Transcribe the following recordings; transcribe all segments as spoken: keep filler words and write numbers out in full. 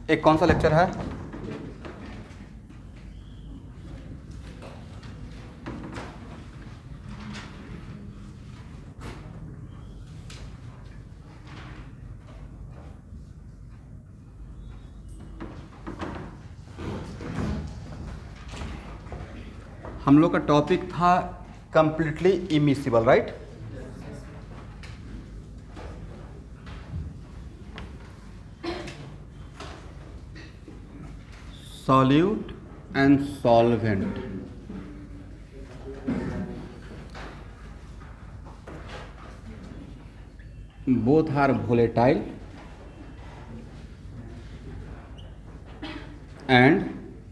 एक कौन सा लेक्चर है? हम लोग का टॉपिक था completely immiscible, right? Solute and solvent, both are volatile and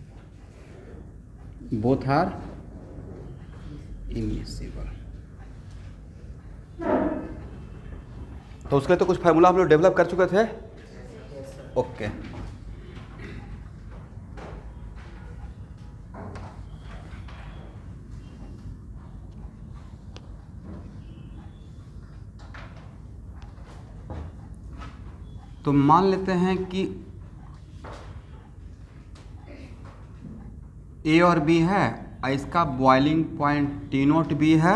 both are immiscible. तो उसके लिए तो कुछ फार्मूला हम लोग डेवलप कर चुके थे। ओके, तो मान लेते हैं कि ए और बी है, इसका boiling point T naught B है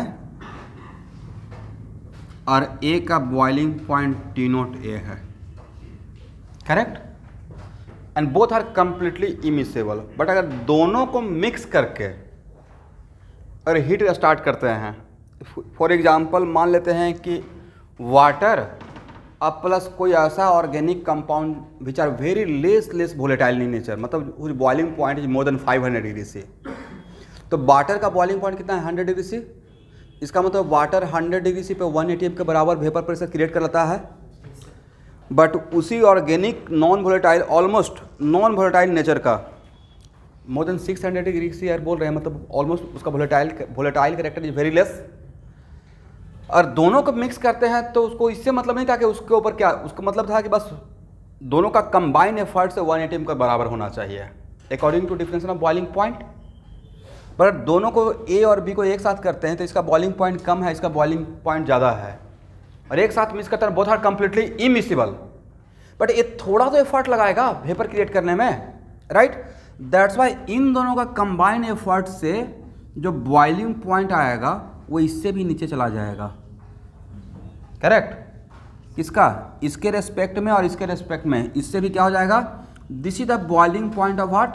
और ए का boiling point T naught A है, correct? And both are completely immiscible. But अगर दोनों को मिक्स करके और हीट स्टार्ट करते हैं, फॉर एग्जांपल मान लेते हैं कि वाटर अब प्लस कोई ऐसा organic compound which are very less less volatile in nature, मतलब boiling point is more than five hundred degree C. तो वाटर का बॉइलिंग पॉइंट कितना है? Hundred degree C. इसका मतलब वाटर हंड्रेड डिग्री सी पे वन एटीएम के बराबर वेपर प्रेशर क्रिएट कर लेता है। बट उसी organic non volatile, almost non volatile nature का more than six hundred degree C air बोल रहे हैं, मतलब ऑलमोस्ट उसका volatile volatile character is very less. और दोनों को मिक्स करते हैं तो उसको इससे मतलब नहीं था कि उसके ऊपर क्या, उसका मतलब था कि बस दोनों का कंबाइन एफर्ट से वन एटीएम का बराबर होना चाहिए according to difference of boiling point. पर दोनों को ए और बी को एक साथ करते हैं तो इसका बॉइलिंग पॉइंट कम है, इसका बॉइलिंग पॉइंट ज़्यादा है, और एक साथ मिक्स करते हैं, both are completely immiscible. But ये थोड़ा तो एफर्ट लगाएगा वेपर क्रिएट करने में, राइट? दैट्स वाई इन दोनों का कंबाइन एफर्ट से जो बॉइलिंग पॉइंट आएगा वो इससे भी नीचे चला जाएगा, करेक्ट? किसका? इसके रेस्पेक्ट में और इसके रेस्पेक्ट में, इससे भी क्या हो जाएगा? This is the boiling point of what?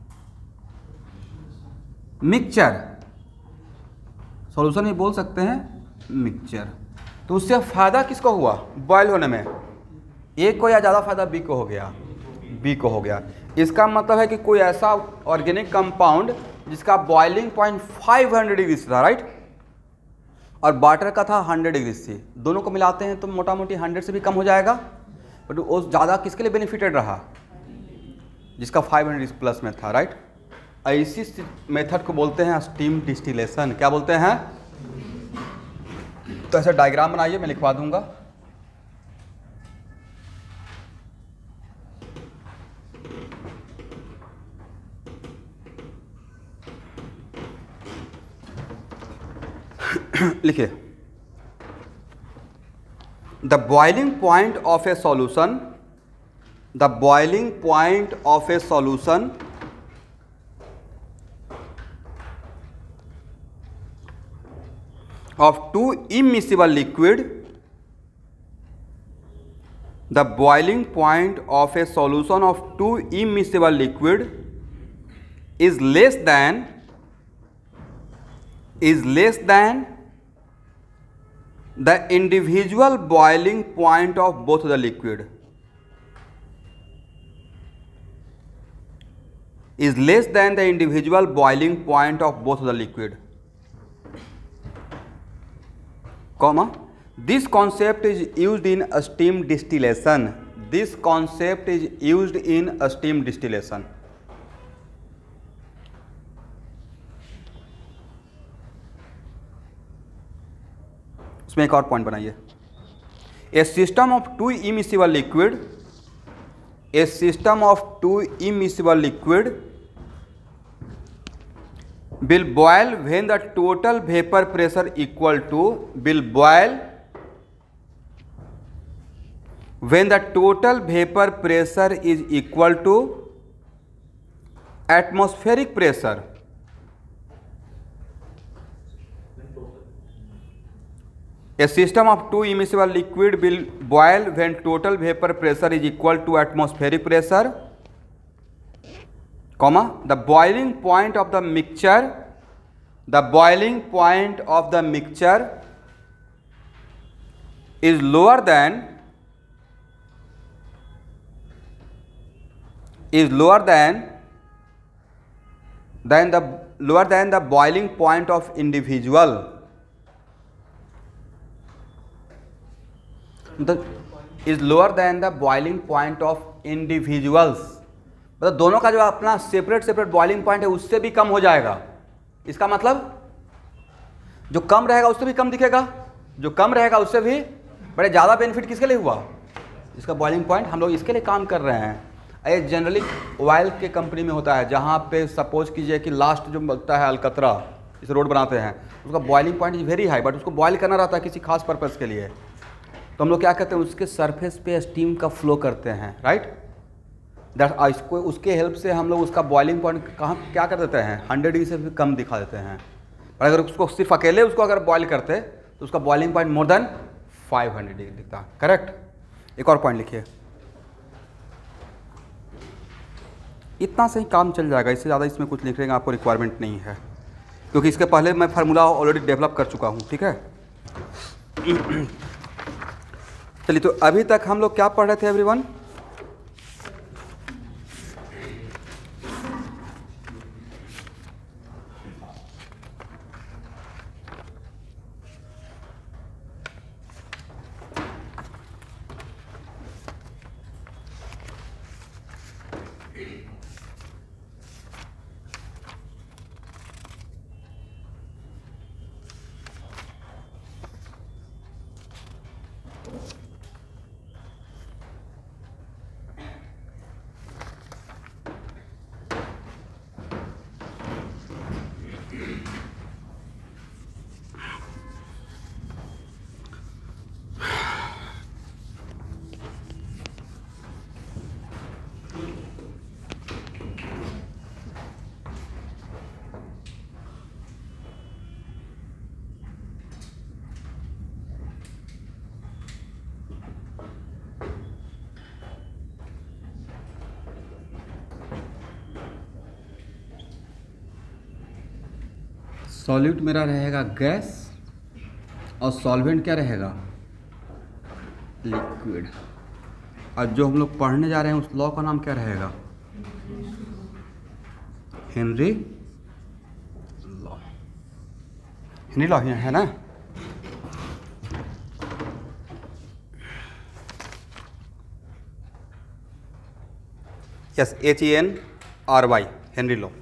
Mixture. Solution ही बोल सकते हैं, मिक्सचर। तो उससे फायदा किसको हुआ बॉयल होने में? ए को या ज़्यादा फायदा बी को हो गया, बी को हो गया। इसका मतलब है कि कोई ऐसा ऑर्गेनिक कंपाउंड जिसका boiling point five hundred degree था, राइट? और वाटर का था हंड्रेड डिग्री सी, दोनों को मिलाते हैं तो मोटा मोटी हंड्रेड से भी कम हो जाएगा। बट वो ज़्यादा किसके लिए बेनिफिटेड रहा? जिसका फाइव हंड्रेड प्लस में था, राइट? ऐसी मेथड को बोलते हैं स्टीम डिस्टिलेशन। क्या बोलते हैं? तो ऐसा डायग्राम बनाइए, मैं लिखवा दूंगा। लिखिए, the boiling point of a solution, the boiling point of a solution of two immiscible liquid, the boiling point of a solution of two immiscible liquid is less than is less than the individual boiling point of both the liquid is less than the individual boiling point of both the liquid, comma, this concept is used in a steam distillation, this concept is used in a steam distillation। उसमें एक और point बनाइए, a system of two immiscible liquid, a system of two immiscible liquid will boil when the total vapor pressure equal to will boil when the total vapor pressure is equal to atmospheric pressure. A system of two immiscible liquid will boil when total vapor pressure is equal to atmospheric pressure, comma, the boiling point of the mixture, the boiling point of the mixture is lower than is lower than than the lower than the boiling point of individual. The is lower than the boiling point of individuals. मतलब दोनों का जो अपना separate separate boiling point है उससे भी कम हो जाएगा. इसका मतलब जो कम रहेगा उससे भी कम दिखेगा, जो कम रहेगा उससे भी बड़े ज़्यादा बेनिफिट किसके लिए हुआ? इसका बॉइलिंग पॉइंट. हम लोग इसके लिए काम कर रहे हैं. ये जनरली ऑयल के कंपनी में होता है, जहाँ पे सपोज कीजिए कि लास्ट जो बनता है अलकतरा, इस रोड बनाते हैं, उसका boiling point is very high, but उसको बॉयल करना रहता है किसी खास पर्पज़ के लिए. तो हम लोग क्या करते हैं, उसके सरफेस पे स्टीम का फ्लो करते हैं, राइट. दैट इसको उसके हेल्प से हम लोग उसका बॉइलिंग पॉइंट कहाँ क्या कर देते हैं, हंड्रेड डिग्री से भी कम दिखा देते हैं. पर अगर उसको सिर्फ अकेले उसको अगर बॉयल करते तो उसका boiling point more than five hundred degree दिखता. करेक्ट. एक और पॉइंट लिखिए. इतना से ही काम चल जाएगा, इससे ज़्यादा इसमें कुछ लिखने का आपको रिक्वायरमेंट नहीं है, क्योंकि इसके पहले मैं फार्मूला ऑलरेडी डेवलप कर चुका हूँ. ठीक है. चलिए, तो अभी तक हम लोग क्या पढ़ रहे थे एवरीवन? सॉल्यूट मेरा रहेगा गैस और सॉल्वेंट क्या रहेगा, लिक्विड. और जो हम लोग पढ़ने जा रहे हैं उस लॉ का नाम क्या रहेगा, हेनरी लॉ. हेनरी लॉ है ना. Yes, H E N R Y, Henry law.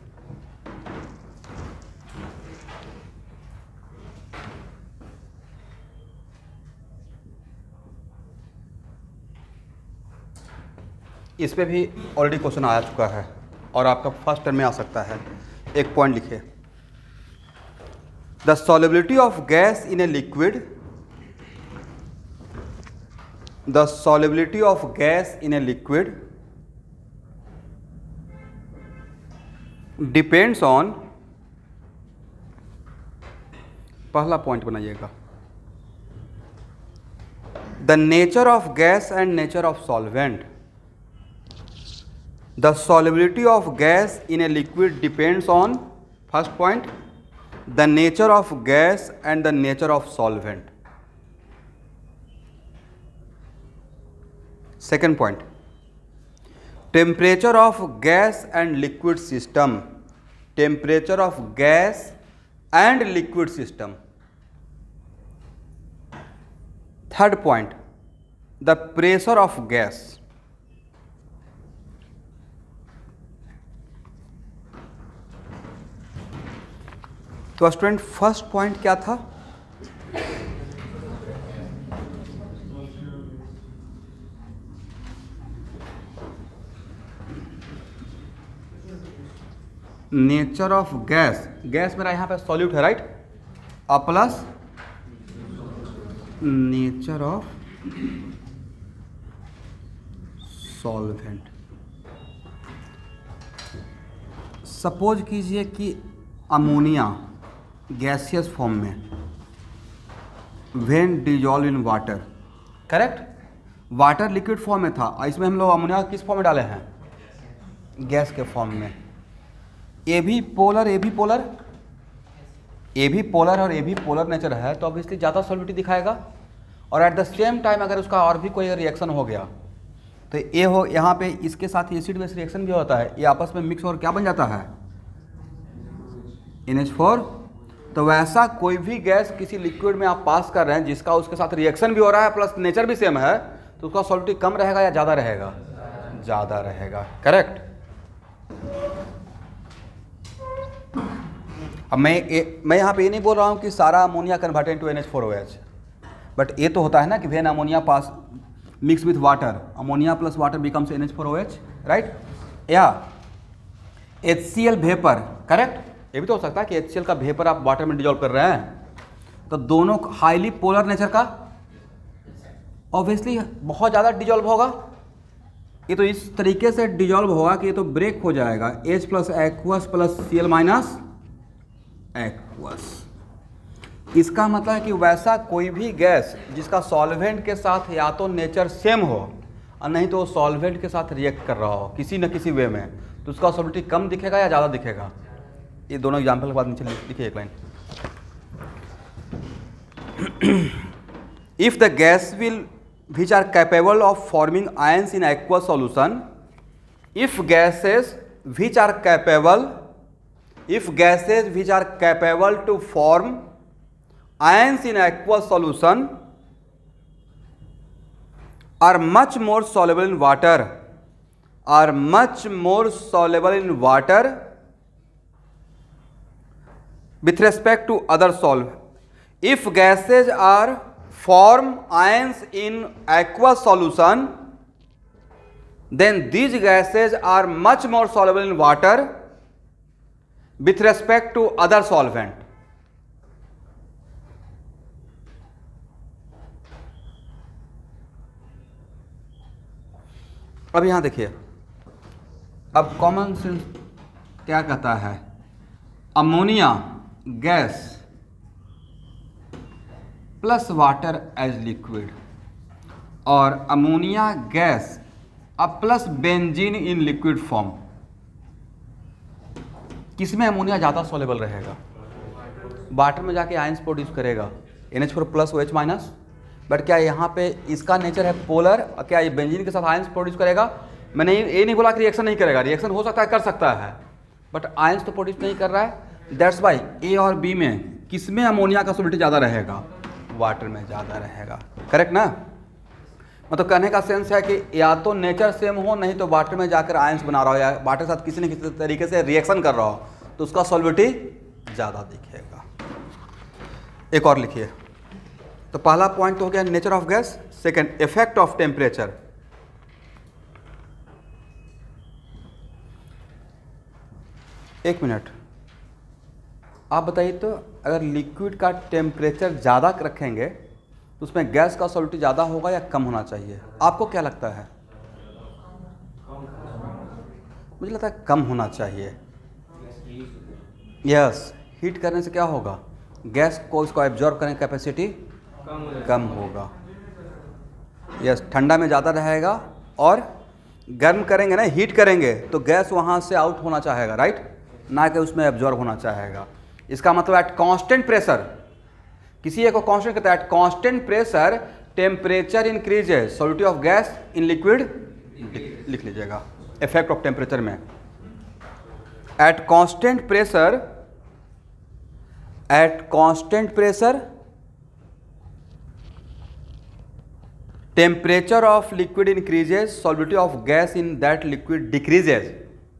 इस पे भी ऑलरेडी क्वेश्चन आ चुका है और आपका फर्स्ट टर्म में आ सकता है. एक पॉइंट लिखिए. The solubility of gas in a liquid the solubility of gas in a liquid depends on, पहला पॉइंट बनाइएगा, the nature of gas and nature of solvent. The solubility of gas in a liquid depends on, first point, the nature of gas and the nature of solvent. Second point, temperature of gas and liquid system. Temperature of gas and liquid system. Third point, the pressure of gas. तो student first point क्या था, nature of gas. Gas मेरा यहाँ पे solute है, right. Uh plus nature of solvent. Suppose कीजिए कि ammonia gaseous form में when dissolve in water, correct, water liquid form में था, इसमें हम लोग अमोनिया किस फॉर्म में डाले हैं, गैस के फॉर्म में। ए भी पोलर ए भी पोलर ए भी पोलर और ए भी पोलर नेचर है तो ऑब्वियसली ज़्यादा सॉल्युबिलिटी दिखाएगा। और एट द सेम टाइम अगर उसका और भी कोई रिएक्शन हो गया तो ए हो यहाँ पे इसके साथ एसिड बेस रिएक्शन भी होता है, ये आपस में मिक्स और क्या बन जाता है, एन एच फोर। तो वैसा कोई भी गैस किसी लिक्विड में आप पास कर रहे हैं जिसका उसके साथ रिएक्शन भी हो रहा है प्लस नेचर भी सेम है, तो उसका सॉल्युबिलिटी कम रहेगा या ज़्यादा रहेगा, ज़्यादा रहेगा, करेक्ट। अब मैं ए, मैं यहाँ पे ये नहीं बोल रहा हूँ कि सारा ammonia converted into N H four O H, but ये तो होता है ना कि when ammonia pass mix with water, ammonia plus water becomes N H four O H, right. या H C L vapour, correct, ये भी तो हो सकता है कि एच सी एल का वेपर आप वाटर में डिजॉल्व कर रहे हैं, तो दोनों हाईली पोलर नेचर का ऑब्वियसली बहुत ज़्यादा डिजॉल्व होगा। ये तो इस तरीके से डिजॉल्व होगा कि ये तो ब्रेक हो जाएगा, H plus aqueous plus C L minus aqueous. इसका मतलब है कि वैसा कोई भी गैस जिसका सॉल्वेंट के साथ या तो नेचर सेम हो और नहीं तो सॉल्वेंट के साथ रिएक्ट कर रहा हो किसी न किसी वे में, तो उसका सॉल्युबिलिटी कम दिखेगा या ज़्यादा दिखेगा। ये दोनों एग्जाम्पल के बाद नीचे लिखिए एक line. If the gas will which are capable of forming ions in aqueous solution, if gases which are capable if gases which are capable to form ions in aqueous solution are much more soluble in water are much more soluble in water with respect to other solvent. If gases are form ions in aqueous solution, then these gases are much more soluble in water with respect to other solvent. अब यहां देखिए, अब common sense क्या कहता है, ammonia gas plus water as liquid और ammonia gas अब plus benzene in liquid form, किसमें अमोनिया ज़्यादा सोलेबल रहेगा, वाटर में जाके आयंस प्रोड्यूस करेगा N H four plus O H minus, but क्या यहाँ पे इसका नेचर है पोलर, क्या ये बेंजीन के साथ आयंस प्रोड्यूस करेगा। मैंने ये नहीं बोला कि रिएक्शन नहीं करेगा, रिएक्शन हो सकता है, कर सकता है, बट आयंस तो प्रोड्यूस नहीं कर रहा है। दैट्स वाई ए और बी में किसमें अमोनिया का सोलिबिलिटी ज़्यादा रहेगा, वाटर में ज़्यादा रहेगा, करेक्ट ना। मतलब कहने का सेंस है कि या तो नेचर सेम हो, नहीं तो वाटर में जाकर आयंस बना रहा हो या वाटर के साथ किसी न किसी तरीके से रिएक्शन कर रहा हो, तो उसका सॉल्युबिलिटी ज़्यादा दिखेगा। एक और लिखिए, तो पहला पॉइंट तो हो गया nature of gas, second effect of temperature. एक मिनट, आप बताइए तो अगर लिक्विड का टेम्परेचर ज़्यादा रखेंगे तो उसमें गैस का सॉल्युबिलिटी ज़्यादा होगा या कम होना चाहिए, आपको क्या लगता है। मुझे लगता है कम होना चाहिए। यस, हीट करने से क्या होगा, गैस को इसको एब्जॉर्ब करने की कैपेसिटी कम होगा। यस, ठंडा में ज़्यादा रहेगा और गर्म करेंगे ना, हीट करेंगे तो गैस वहाँ से आउट होना चाहेगा, राइट, ना कि उसमें एब्जॉर्ब होना चाहेगा। इसका मतलब एट कांस्टेंट प्रेशर, किसी एक को कांस्टेंट कहता है, at constant pressure temperature increases, solubility of gas in liquid लिख लीजिएगा इफेक्ट ऑफ टेम्परेचर में। At constant pressure at constant pressure temperature of liquid increases, solubility of gas in that liquid decreases.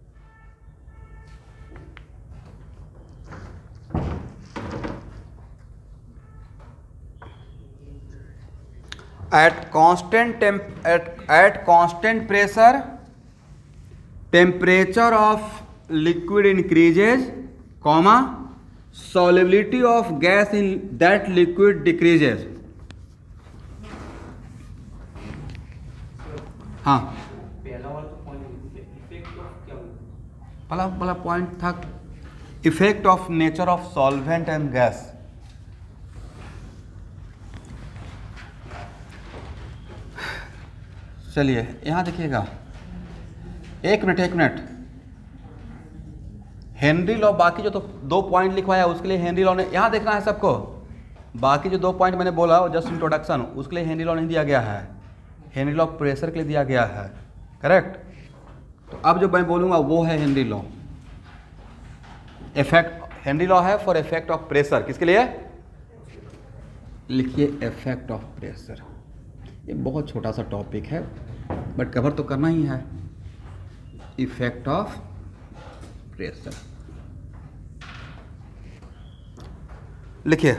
At constant temp at at constant pressure, temperature of liquid increases, comma, solubility of gas in that liquid decreases. हाँ, पहला पहला point था effect of nature of solvent and gas. चलिए यहाँ देखिएगा, एक minute एक minute, Henry law, बाकी जो तो दो पॉइंट लिखवाया उसके लिए हेनरी लॉ ने, यहाँ देखना है सबको, बाकी जो दो पॉइंट मैंने बोला जस्ट इंट्रोडक्शन, उसके लिए हेनरी लॉ नहीं दिया गया है, हेनरी लॉ प्रेशर के लिए दिया गया है, करेक्ट। तो अब जो मैं बोलूँगा वो है Henry law, effect, Henry law है फॉर इफेक्ट ऑफ प्रेशर, किसके लिए लिखिए, इफेक्ट ऑफ प्रेशर। ये बहुत छोटा सा टॉपिक है बट कवर तो करना ही है, इफेक्ट ऑफ प्रेशर। लिखिए,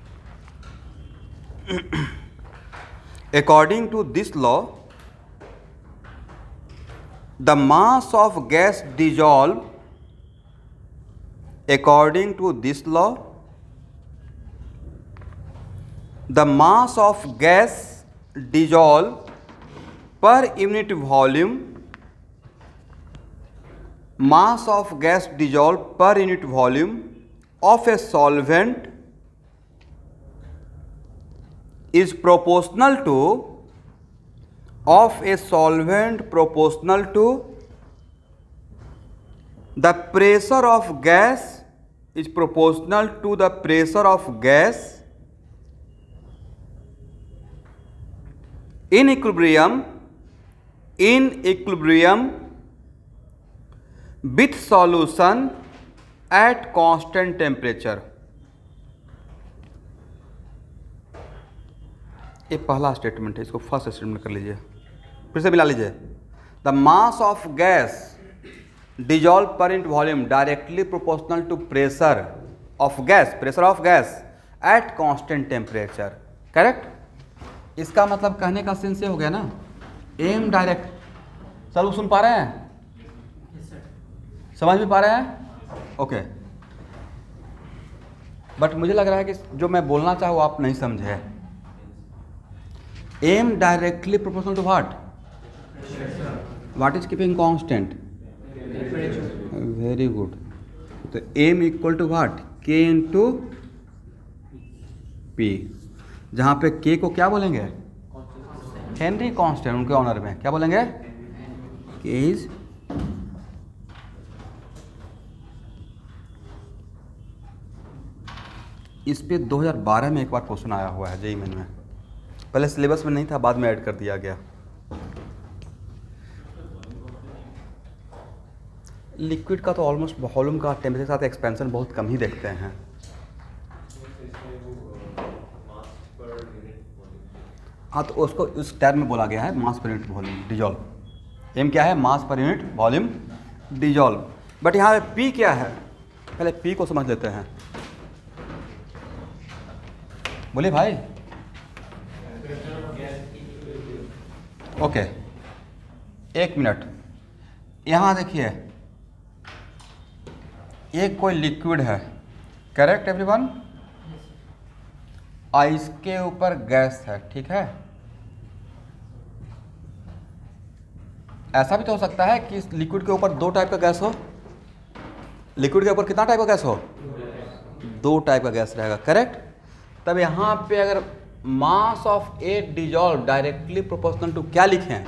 according to this law the mass of gas dissolve, according to this law the mass of gas dissolve per unit volume, mass of gas dissolved per unit volume of a solvent is proportional to, of a solvent proportional to the pressure of gas, is proportional to the pressure of gas in equilibrium, in equilibrium with solution at constant temperature। ये पहला statement है, इसको first statement कर लीजिए, फिर से मिला लीजिए। The mass of gas dissolve per unit volume directly proportional to pressure of gas, pressure of gas at constant temperature, correct. इसका मतलब कहने का सेंस ये हो गया ना, एम डायरेक्ट, सर वो सुन पा रहे हैं, समझ भी पा रहे हैं, ओके। बट मुझे लग रहा है कि जो मैं बोलना चाहूँ आप नहीं समझे। M directly proportional to what, what is keeping constant, very good. तो M equal to what, K into P, जहाँ पे के को क्या बोलेंगे, हेनरी कांस्टेंट, उनके ऑनर में क्या बोलेंगे, के इज इस पे दो हज़ार बारह में एक बार क्वेश्चन आया हुआ है जेईई मेन में, पहले सिलेबस में नहीं था, बाद में ऐड कर दिया गया। लिक्विड का तो ऑलमोस्ट वॉल्यूम का टेम्परेचर के साथ एक्सपेंशन बहुत कम ही देखते हैं। हाँ, तो उसको उस टर्म में बोला गया है mass per unit volume dissolve. M क्या है, mass per unit volume dissolve. But यहाँ पे पी क्या है, पहले पी को समझ लेते हैं। बोलिए भाई, ओके, एक मिनट। यहाँ देखिए, एक कोई लिक्विड है, करेक्ट एवरीवन, आइस के ऊपर गैस है, ठीक है। ऐसा भी तो हो सकता है कि इस लिक्विड के ऊपर दो टाइप का गैस हो, लिक्विड के ऊपर कितना टाइप का गैस हो, दो टाइप का गैस रहेगा, करेक्ट। तब यहाँ पे अगर mass of A dissolve directly proportional to क्या लिखें,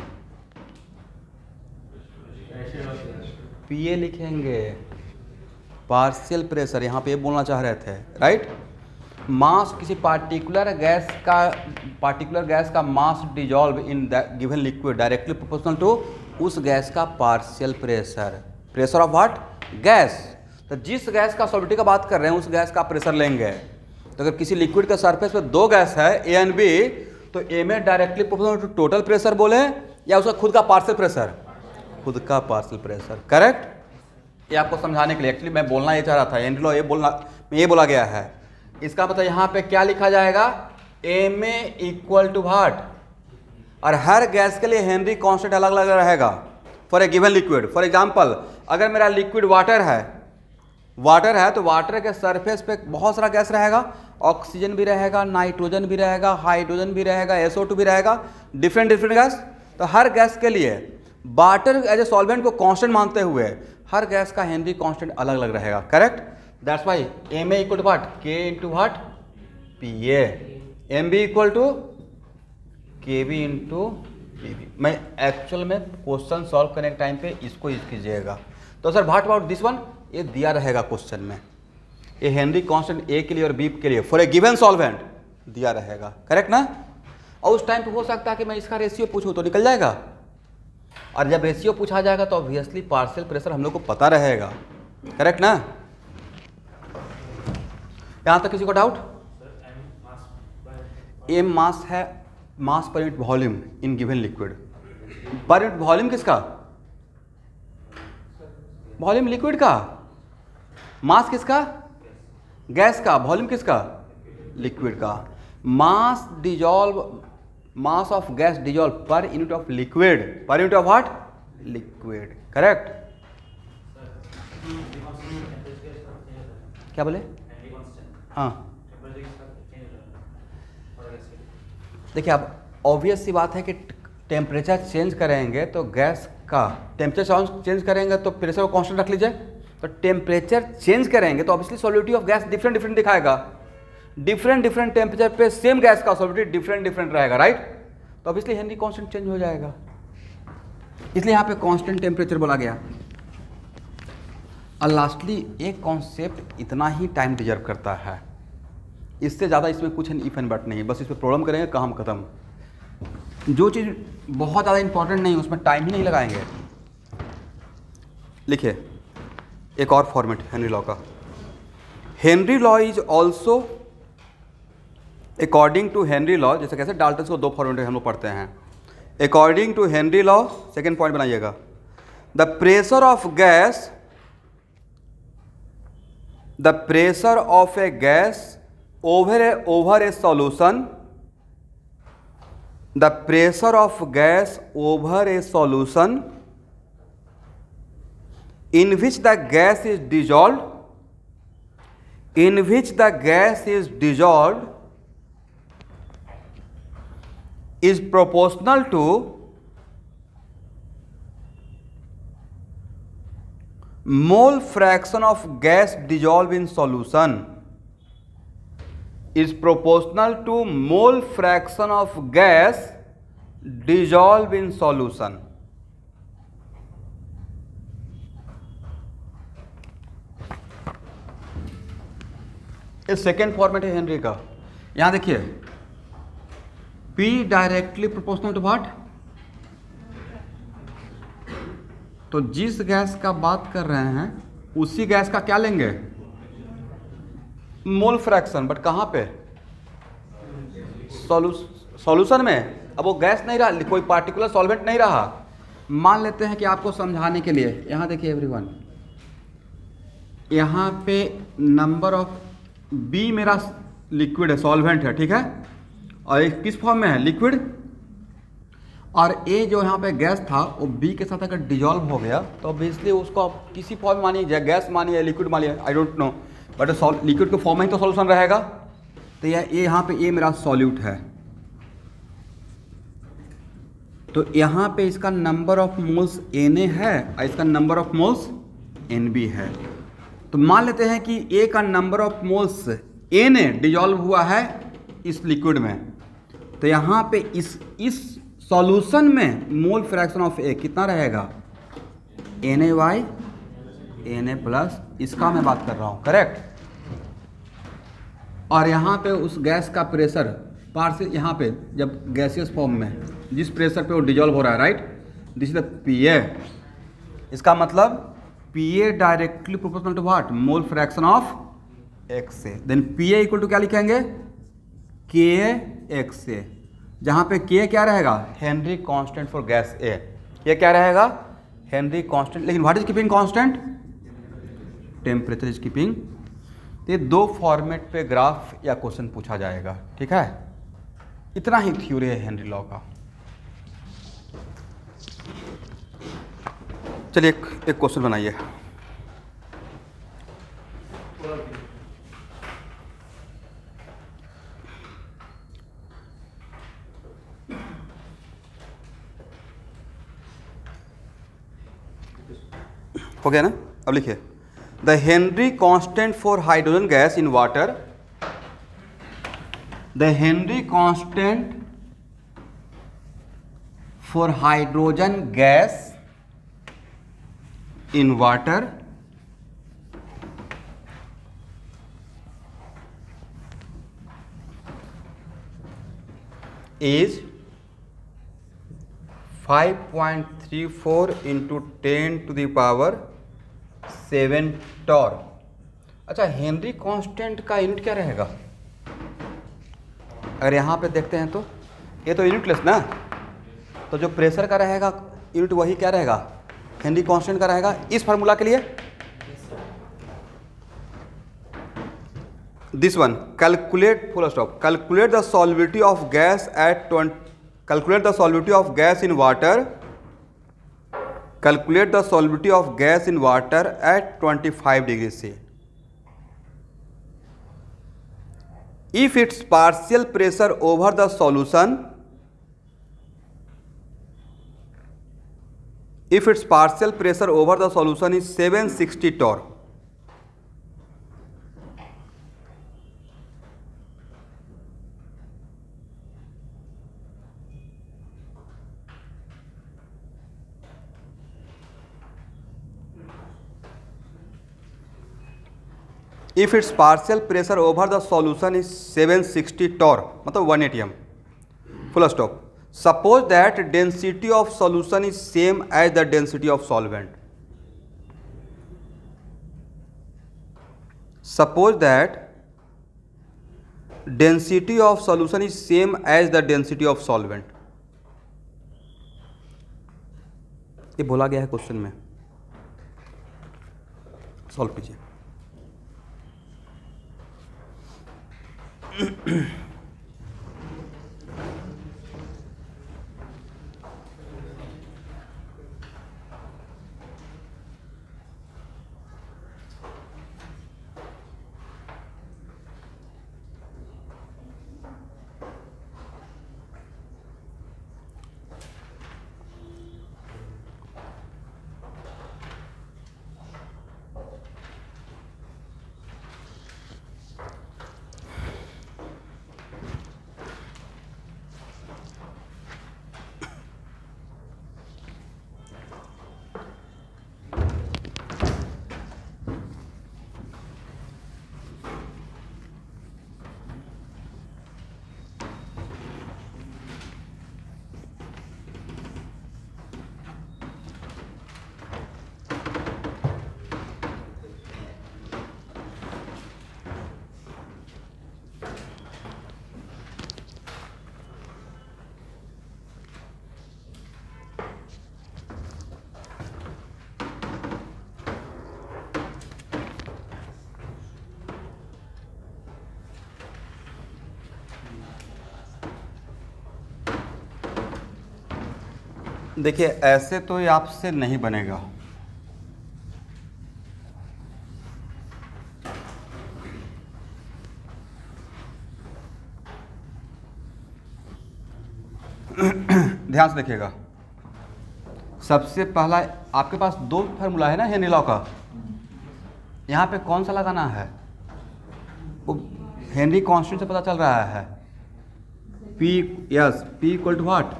पीए लिखेंगे, पार्शियल प्रेशर, यहाँ पे ये बोलना चाह रहे थे, राइट। मास किसी पार्टिकुलर गैस का, पार्टिकुलर गैस का mass dissolve in given liquid directly proportional to उस गैस का partial pressure, pressure of what, gas. तो जिस गैस का सॉलिडिटी का बात कर रहे हैं उस गैस का प्रेशर लेंगे। तो अगर किसी लिक्विड का सरफेस पे दो गैस है ए एंड बी, तो ए में directly proportional to total pressure बोले या उसका खुद का पार्शियल प्रेशर, खुद का पार्शियल प्रेशर, करेक्ट। ये आपको समझाने के लिए एक्चुअली मैं बोलना ये चाह रहा था, हेनरी लॉ ये बोलना ये बोला गया है। इसका मतलब यहाँ पे क्या लिखा जाएगा, M A equal to what, और हर गैस के लिए हेनरी कांस्टेंट अलग अलग रहेगा for a given liquid. For example, अगर मेरा लिक्विड वाटर है, वाटर है तो वाटर के सरफेस पे बहुत सारा गैस रहेगा, ऑक्सीजन भी रहेगा, नाइट्रोजन भी रहेगा, हाइड्रोजन भी रहेगा, एस ओ टू भी रहेगा, डिफरेंट डिफरेंट गैस। तो हर गैस के लिए वाटर एज ए सॉल्वेंट को कांस्टेंट मानते हुए हर गैस का हेनरी कांस्टेंट अलग अलग रहेगा, correct. That's why M A equal to what, K into what, P A, M B equal to K B into P B. मैं एक्चुअल में क्वेश्चन सॉल्व करने के टाइम पे इसको यूज कीजिएगा। तो sir what about this one, ये दिया रहेगा क्वेश्चन में, ये हेनरी कांस्टेंट ए के लिए और बी के लिए फॉर ए गिवन सॉल्वेंट दिया रहेगा, करेक्ट ना। और उस टाइम पे हो सकता है कि मैं इसका रेशियो पूछूं तो निकल जाएगा, और जब रेशियो पूछा जाएगा तो ऑब्वियसली पार्शियल प्रेशर हम लोग को पता रहेगा, करेक्ट ना। यहां तक किसी को डाउट? एम मास है, mass per unit volume in given liquid. Per unit volume किसका? वॉल्यूम लिक्विड का। मास किसका? गैस का। वॉल्यूम किसका? लिक्विड का। Mass dissolve, mass of gas dissolve per unit of liquid, per unit of what, liquid, correct. क्या बोले? हाँ देखिए, अब ऑब्वियस सी बात है कि टेम्परेचर चेंज करेंगे तो गैस का टेम्परेचर चेंज करेंगे तो प्रेशर को कांस्टेंट रख लीजिए। तो टेम्परेचर चेंज करेंगे तो obviously solubility of gas different different दिखाएगा। डिफरेंट डिफरेंट टेम्परेचर पे सेम गैस का सॉल्युबिलिटी डिफरेंट डिफरेंट रहेगा, राइट। तो ऑब्वियसली हेनरी कांस्टेंट चेंज हो जाएगा, इसलिए यहाँ पे कांस्टेंट टेम्परेचर बोला गया। और लास्टली एक कॉन्सेप्ट इतना ही टाइम डिजर्व करता है, इससे ज़्यादा इसमें कुछ इफ एंड बट नहीं, बस इस पर प्रॉब्लम करेंगे, काम खत्म। जो चीज़ बहुत ज़्यादा इंपॉर्टेंट नहीं उसमें टाइम ही नहीं लगाएंगे। लिखिए एक और फॉर्मेट हेनरी लॉ का। Henry law is also according to Henry law, जैसे कैसे डाल्टन को दो फॉर्मेट हम लोग पढ़ते हैं। According to Henry law, second point बनाइएगा, the pressure of gas, the pressure of a gas over a over a solution, the pressure of gas over a solution in which the gas is dissolved, in which the gas is dissolved is proportional to mole fraction of gas dissolved in solution, is proportional to mole fraction of gas dissolved in solution. ये second format है Henry का। यहां देखिए P directly proportional to what, तो जिस gas का बात कर रहे हैं उसी गैस का क्या लेंगे, मोल फ्रैक्शन। बट कहाँ पे, सॉल्यूशन में। अब वो गैस नहीं रहा, कोई पार्टिकुलर सॉल्वेंट नहीं रहा। मान लेते हैं कि आपको समझाने के लिए, यहाँ देखिए एवरीवन, यहाँ पे नंबर ऑफ बी मेरा लिक्विड है, सॉल्वेंट है, ठीक है, और एक किस फॉर्म में है, लिक्विड। और ए जो यहाँ पे गैस था वो बी के साथ अगर डिजॉल्व हो गया तो ऑब्वियसली उसको आप किसी फॉर्म में मानिए, गैस मानिए, लिक्विड मानिए, I don't know, but liquid के फॉर्म में ही तो सॉल्यूशन रहेगा। तो यह ये यहाँ पे ये मेरा सॉल्यूट है, तो यहाँ पे इसका number of moles N A है और इसका number of moles N B है। तो मान लेते हैं कि ए का number of moles N A dissolve हुआ है इस लिक्विड में, तो यहाँ पे इस इस सॉल्यूशन में मोल फ्रैक्शन ऑफ ए कितना रहेगा, N A by N A plus, इसका मैं बात कर रहा हूँ, करेक्ट। और यहाँ पे उस गैस का प्रेशर पार्शियल, यहाँ पे जब गैसियस फॉर्म में जिस प्रेशर पे वो डिजॉल्व हो रहा है, right, this is the P A. इसका मतलब P A directly proportional to what, mole fraction of X A. Then P A equal to क्या लिखेंगे, के एक्स ए, जहाँ पे के क्या रहेगा, Henry constant for gas A. ये क्या रहेगा, हेनरी कांस्टेंट, लेकिन what is keeping constant, temperature is keeping. ये दो फॉर्मेट पे ग्राफ या क्वेश्चन पूछा जाएगा, ठीक है। इतना ही थ्योरी है हेनरी लॉ का। चलिए एक एक क्वेश्चन बनाइए। हो गया ना। अब लिखिए the Henry constant for hydrogen gas in water, the Henry constant for hydrogen gas in water is five point three four into ten to the power seven torr. अच्छा, हेनरी कांस्टेंट का unit क्या रहेगा? अगर यहाँ पे देखते हैं तो ये तो यूनिटलेस ना, तो जो प्रेशर का रहेगा यूनिट वही क्या रहेगा? हेनरी कांस्टेंट का रहेगा। इस फार्मूला के लिए this one, calculate full stop, calculate the solubility of gas at twenty, calculate the solubility of gas in water, calculate the solubility of gas in water at twenty five degree C. If it's partial pressure over the solution, if its partial pressure over the solution is seven sixty torr, if its partial pressure over the solution is seven sixty torr मतलब one eighty m, full stop. Suppose that density of solution is same as the density of solvent. Suppose that density of solution is same as the density of solvent. ये बोला गया है question में, solve कीजिए। देखिए ऐसे तो ये आपसे नहीं बनेगा, ध्यान से देखिएगा। सबसे पहला आपके पास दो फार्मूला है ना हेनरी लॉ का, यहाँ पे कौन सा लगाना है? वो हेनरी कांस्टेंट से पता चल रहा है, P yes P equal to what?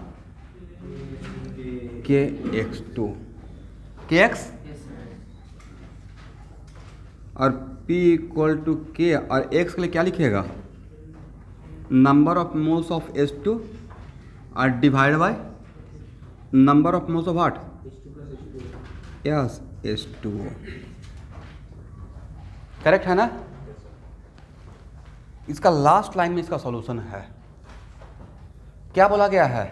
K X two, K X और P इक्वल टू के, और x के लिए क्या लिखिएगा? Number of moles of H two और divide by number of moles of what? Yes H two. Correct है ना? इसका लास्ट लाइन में इसका सॉल्यूशन है। क्या बोला गया है?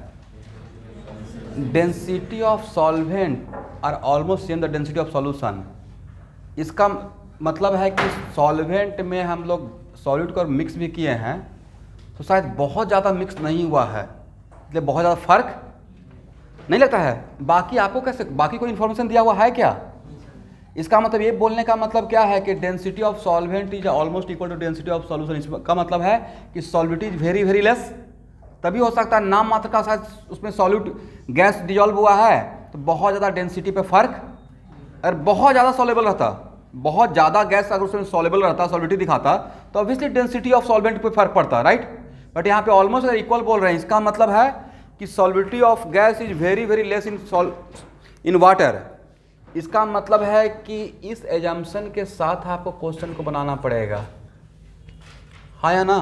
Density of solvent are almost same the density of solution. इसका मतलब है कि सॉल्वेंट में हम लोग सॉल्यूट को मिक्स भी किए हैं तो शायद बहुत ज़्यादा मिक्स नहीं हुआ है, इसलिए बहुत ज़्यादा फर्क नहीं लगता है। बाकी आपको कैसे, बाकी कोई इन्फॉर्मेशन दिया हुआ है क्या? इसका मतलब ये बोलने का मतलब क्या है कि density of solvent is almost equal to density of solution. इसका मतलब है कि solubility is very very less. तभी हो सकता है नाम मात्र का शायद उसमें सॉल्यूट गैस डिजॉल्व हुआ है तो बहुत ज़्यादा डेंसिटी पे फर्क अगर बहुत ज़्यादा सॉल्युबल रहता, बहुत ज़्यादा गैस अगर उसमें सॉल्युबल रहता, सॉलिडिटी दिखाता, तो ऑब्वियसली डेंसिटी ऑफ सॉल्वेंट पे फर्क पड़ता, राइट। बट यहाँ पे ऑलमोस्ट अगर इक्वल बोल रहे हैं, इसका मतलब है कि solubility of gas is very very less in sol in water. इसका मतलब है कि इस एजम्पशन के साथ आपको क्वेश्चन को बनाना पड़ेगा, हाँ या ना।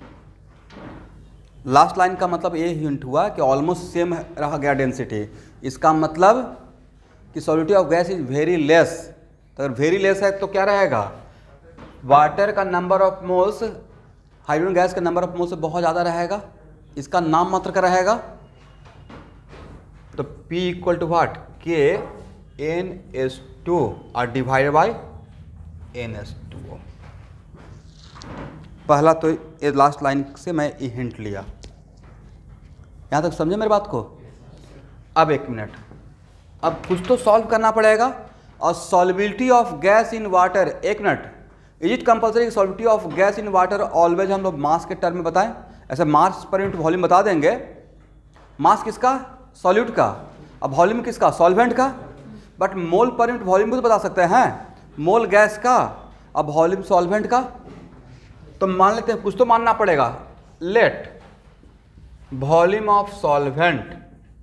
लास्ट लाइन का मतलब ये हिंट हुआ कि ऑलमोस्ट सेम रहा गया डेंसिटी। इसका मतलब कि solubility of gas is very less. तो अगर वेरी लेस है तो क्या रहेगा, वाटर का number of moles hydrogen gas का नंबर ऑफ मोल्स से बहुत ज़्यादा रहेगा, इसका नाम मात्र का रहेगा। तो P equal to what, K N S two और divided by N S two. पहला तो ये लास्ट लाइन से मैं ये हिंट लिया, यहाँ तक समझे मेरी बात को। अब एक मिनट, अब कुछ तो सॉल्व करना पड़ेगा। और solubility of gas in water, एक minute, is it compulsory solubility of gas in water always हम लोग मास के टर्म में बताएं? ऐसे मास पर यूनिट वॉल्यूम बता देंगे। मास किसका, सॉल्यूट का, अब वॉल्यूम किसका, सॉल्वेंट का। बट मोल पर यूनिट वॉल्यूम भी तो बता सकते हैं, मोल गैस का अब वॉल्यूम सॉल्वेंट का। तो मान लेते हैं, कुछ तो मानना पड़ेगा। Let volume of solvent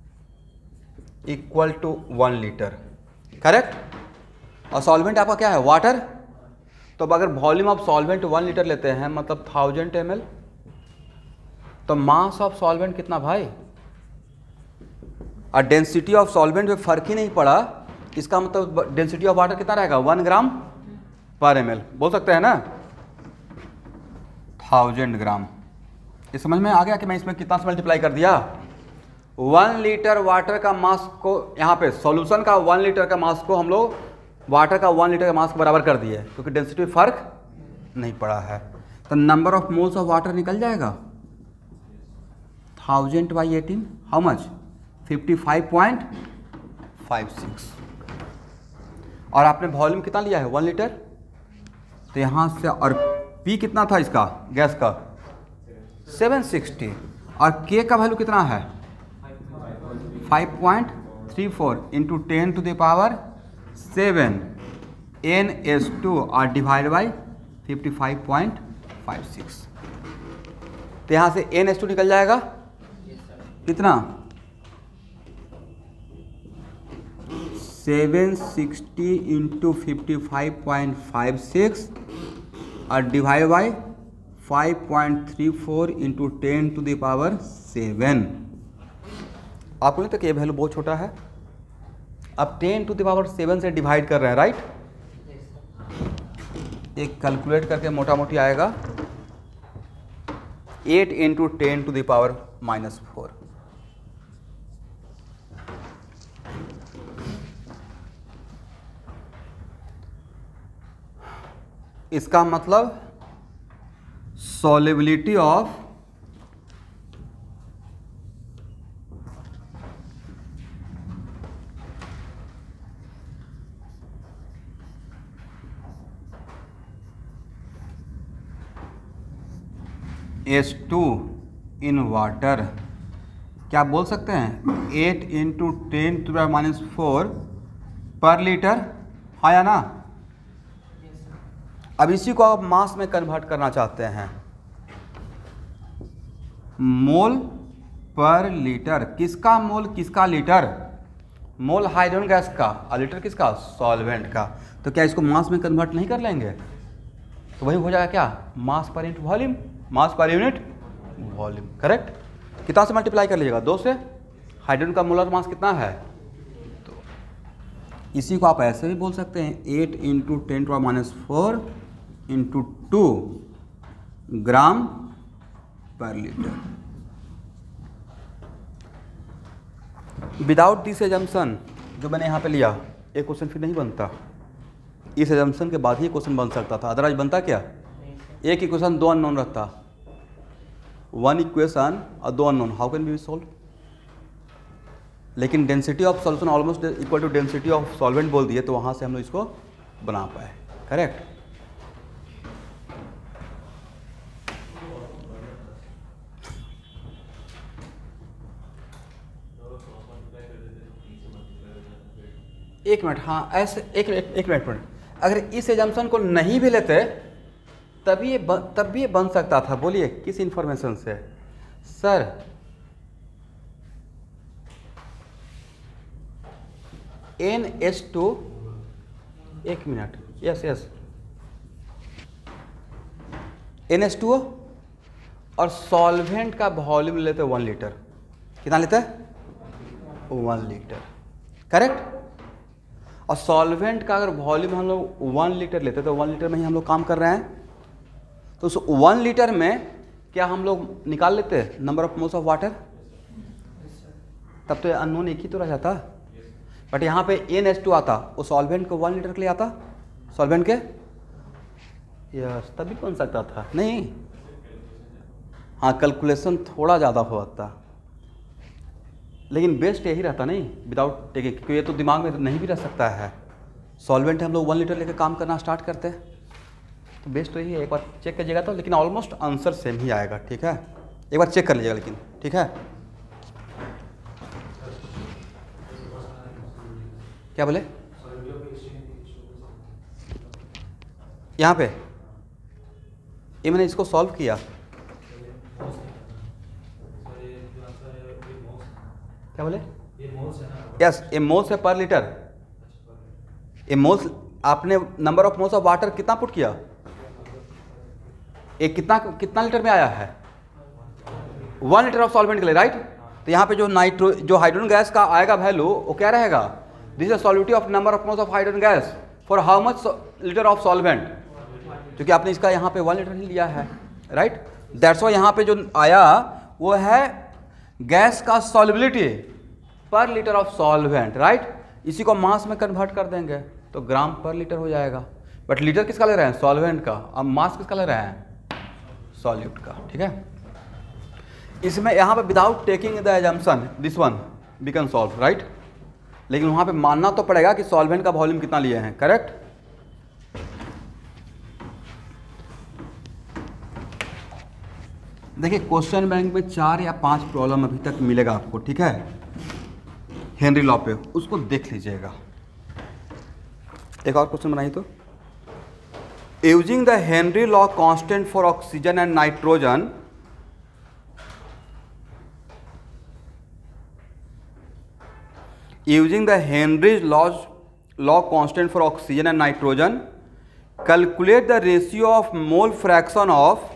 equal to one litre, correct. और सॉल्वेंट आपका क्या है, वाटर। तो अब अगर volume of solvent one litre लेते हैं मतलब थाउजेंड एम एल, तो मास ऑफ सॉल्वेंट कितना भाई, और डेंसिटी ऑफ सॉल्वेंट में फर्क ही नहीं पड़ा, इसका मतलब डेंसिटी ऑफ वाटर कितना रहेगा, वन ग्राम पर एम एल, बोल सकते हैं ना, थाउजेंड ग्राम। ये समझ में आ गया कि मैं इसमें कितना से मल्टीप्लाई कर दिया। वन लीटर वाटर का मास को, यहाँ पे सॉल्यूशन का वन लीटर का मास को हम लोग वाटर का वन लीटर का मास के बराबर कर दिए, क्योंकि डेंसिटी में फर्क नहीं पड़ा है। तो number of moles of water निकल जाएगा thousand by eighteen, how much, fifty five point five six. और आपने वॉल्यूम कितना लिया है, वन लीटर। तो यहाँ से, और पी कितना था इसका, गैस का, सेवन सिक्सटी, और के का वैल्यू कितना है, five point three four into ten to the power seven N S two और divide by fifty five point five six. तो यहाँ से एन एस टू निकल जाएगा कितना, seven sixty into fifty five point five six और divide by five point three four into ten to the power seven. आपको नहीं तक ये वैल्यू बहुत छोटा है, अब ten to the power seven से डिवाइड कर रहे हैं, राइट। एक कैलकुलेट करके मोटा मोटी आएगा eight into ten to the power minus four. इसका मतलब solubility of S two in water, क्या बोल सकते हैं, eight into ten to the minus four per litre, हाँ या ना। अब इसी को आप मास में कन्वर्ट करना चाहते हैं, मोल पर लीटर, किसका मोल किसका लीटर, मोल हाइड्रोजन गैस का और लीटर किसका, सॉल्वेंट का। तो क्या इसको मास में कन्वर्ट नहीं कर लेंगे, तो वही हो जाएगा क्या, मास पर यूनिट वॉल्यूम, मास पर यूनिट वॉल्यूम, करेक्ट। कितना से मल्टीप्लाई कर लीजिएगा, दो से। हाइड्रोजन का मोलर मास कितना है, तो इसी को आप ऐसे भी बोल सकते हैं, eight into ten to minus four into two gram per litre. Without this assumption जो मैंने यहाँ पे लिया, एक क्वेश्चन फिर नहीं बनता। इस एजम्पशन के बाद ही क्वेश्चन बन सकता था, अदरवाइज बनता क्या, एक इक्वेशन दो अननोन रहता, वन इक्वेशन और दो unknown, how can be solve. लेकिन density of solution almost equal to density of solvent बोल दिए, तो वहाँ से हम लोग इसको बना पाए, करेक्ट। एक मिनट, हाँ ऐसे एक एक, एक मिनट मिनट अगर इस एजम्पशन को नहीं भी लेते तभी ये बन, तब भी ये बन सकता था। बोलिए किस इंफॉर्मेशन से? सर एन एच टू, एक minute, yes yes, N H two और सॉल्वेंट का वॉल्यूम लेते वन लीटर। कितना लेते हैं? One litre, correct. और सॉल्वेंट का अगर वॉल्यूम हम लोग वन लीटर लेते तो वन लीटर में ही हम लोग काम कर रहे हैं, तो उस वन लीटर में क्या हम लोग निकाल लेते हैं number of moles of water? तब तो अननोन एक ही तो रह जाता, बट यहाँ पे एन एच टू आता, वो सॉल्वेंट को वन लीटर के लिए आता, सॉल्वेंट के, यस, तभी बन सकता था। नहीं, हाँ कैलकुलेशन थोड़ा ज़्यादा होता, लेकिन बेस्ट यही रहता नहीं विदाउट टेकिंग, क्योंकि ये तो दिमाग में नहीं भी रह सकता है। सॉल्वेंट हम लोग वन लीटर लेकर काम करना स्टार्ट करते हैं, तो बेस्ट तो यही है। एक बार चेक कीजिएगा तो, लेकिन ऑलमोस्ट आंसर सेम ही आएगा, ठीक है। एक बार चेक कर लीजिएगा लेकिन, ठीक है। क्या बोले? यहाँ पे ये मैंने इसको सॉल्व किया, क्या बोले? यस, ए मोल्स है पर लीटर। ए मोल्स, आपने number of moles of water कितना पुट किया? एक कितना कितना लीटर में आया है? वन लीटर ऑफ सॉल्वेंट के लिए, राइट। तो यहाँ पे जो नाइट्रो जो हाइड्रोजन गैस का आएगा वैल्यू, वो क्या रहेगा? This is solubility of number of moles of hydrogen gas for how much litre of solvent, क्योंकि आपने इसका यहाँ पे वन लीटर ही लिया है, राइट। दैट्स वाई यहाँ पे जो आया वो है गैस का सॉल्युबिलिटी पर लीटर ऑफ सॉल्वेंट, राइट। इसी को मास में कन्वर्ट कर देंगे तो ग्राम पर लीटर हो जाएगा, बट लीटर किसका ले रहे हैं? सॉल्वेंट का। अब मास किसका ले रहे हैं? सॉल्यूट का, ठीक है। इसमें यहाँ पे without taking the assumption this one we can solve, right, लेकिन वहाँ पे मानना तो पड़ेगा कि सॉल्वेंट का वॉल्यूम कितना लिए हैं, करेक्ट। देखिए क्वेश्चन बैंक में चार या पांच प्रॉब्लम अभी तक मिलेगा आपको, ठीक है, हेनरी लॉ पे, उसको देख लीजिएगा। एक और क्वेश्चन बनाइए तो, using the Henry law constant for oxygen and nitrogen, using the Henry's law law constant for oxygen and nitrogen, calculate the ratio of mole fraction of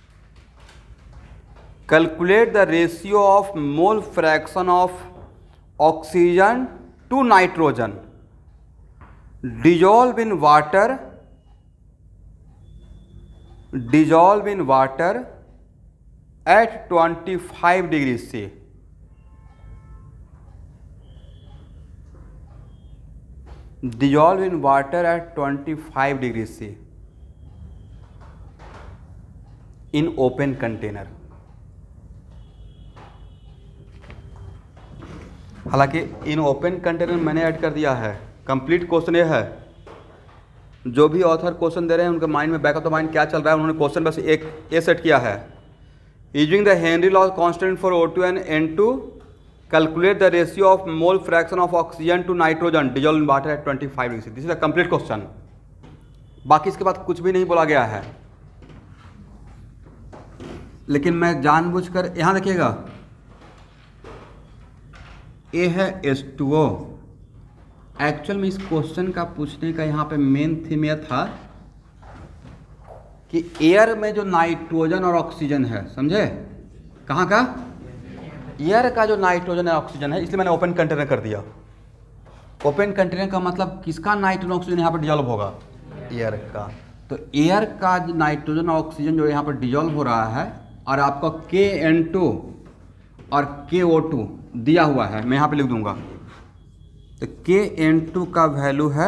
calculate the ratio of mole fraction of oxygen to nitrogen dissolve in water dissolve in water at twenty-five degrees C. Dissolve in water at twenty-five degrees C in open container. हालांकि in open container मैंने add कर दिया है। Complete question ये है, जो भी author question दे रहे हैं उनके माइंड में, बैक ऑफ द माइंड क्या चल रहा है, उन्होंने क्वेश्चन बस एक ए सेट किया है। Using the Henry law constant for O two and N two, calculate the ratio of mole fraction of oxygen to nitrogen dissolve in water at twenty five degree. This is a complete question, बाकी इसके बाद कुछ भी नहीं बोला गया है। लेकिन मैं जानबूझकर यहाँ देखिएगा, ए है एच टू ओ। एक्चुअल में इस क्वेश्चन का पूछने का यहाँ पे मेन थीम यह था कि एयर में जो नाइट्रोजन और ऑक्सीजन है, समझे, कहाँ का? एयर का जो नाइट्रोजन और ऑक्सीजन है, इसलिए मैंने ओपन कंटेनर कर दिया। ओपन कंटेनर का मतलब किसका नाइट्रोजन ऑक्सीजन यहाँ पर डिजॉल्व होगा? एयर का। तो एयर का नाइट्रोजन और ऑक्सीजन जो यहाँ पर डिजॉल्व हो रहा है, और आपका के एन टू और के ओ टू दिया हुआ है, मैं यहाँ पे लिख दूंगा। तो के एन टू का वैल्यू है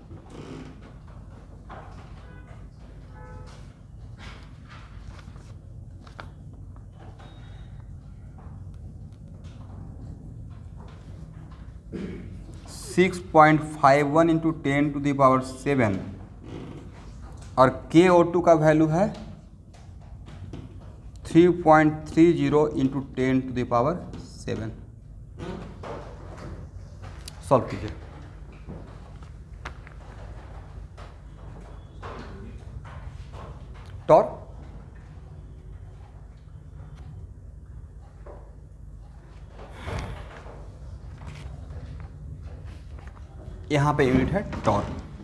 six point five one into ten to the power seven, और के ओ टू का वैल्यू है three point three zero into ten to the power seven. Solve कीजिए। टॉर। यहां पे यूनिट है torr.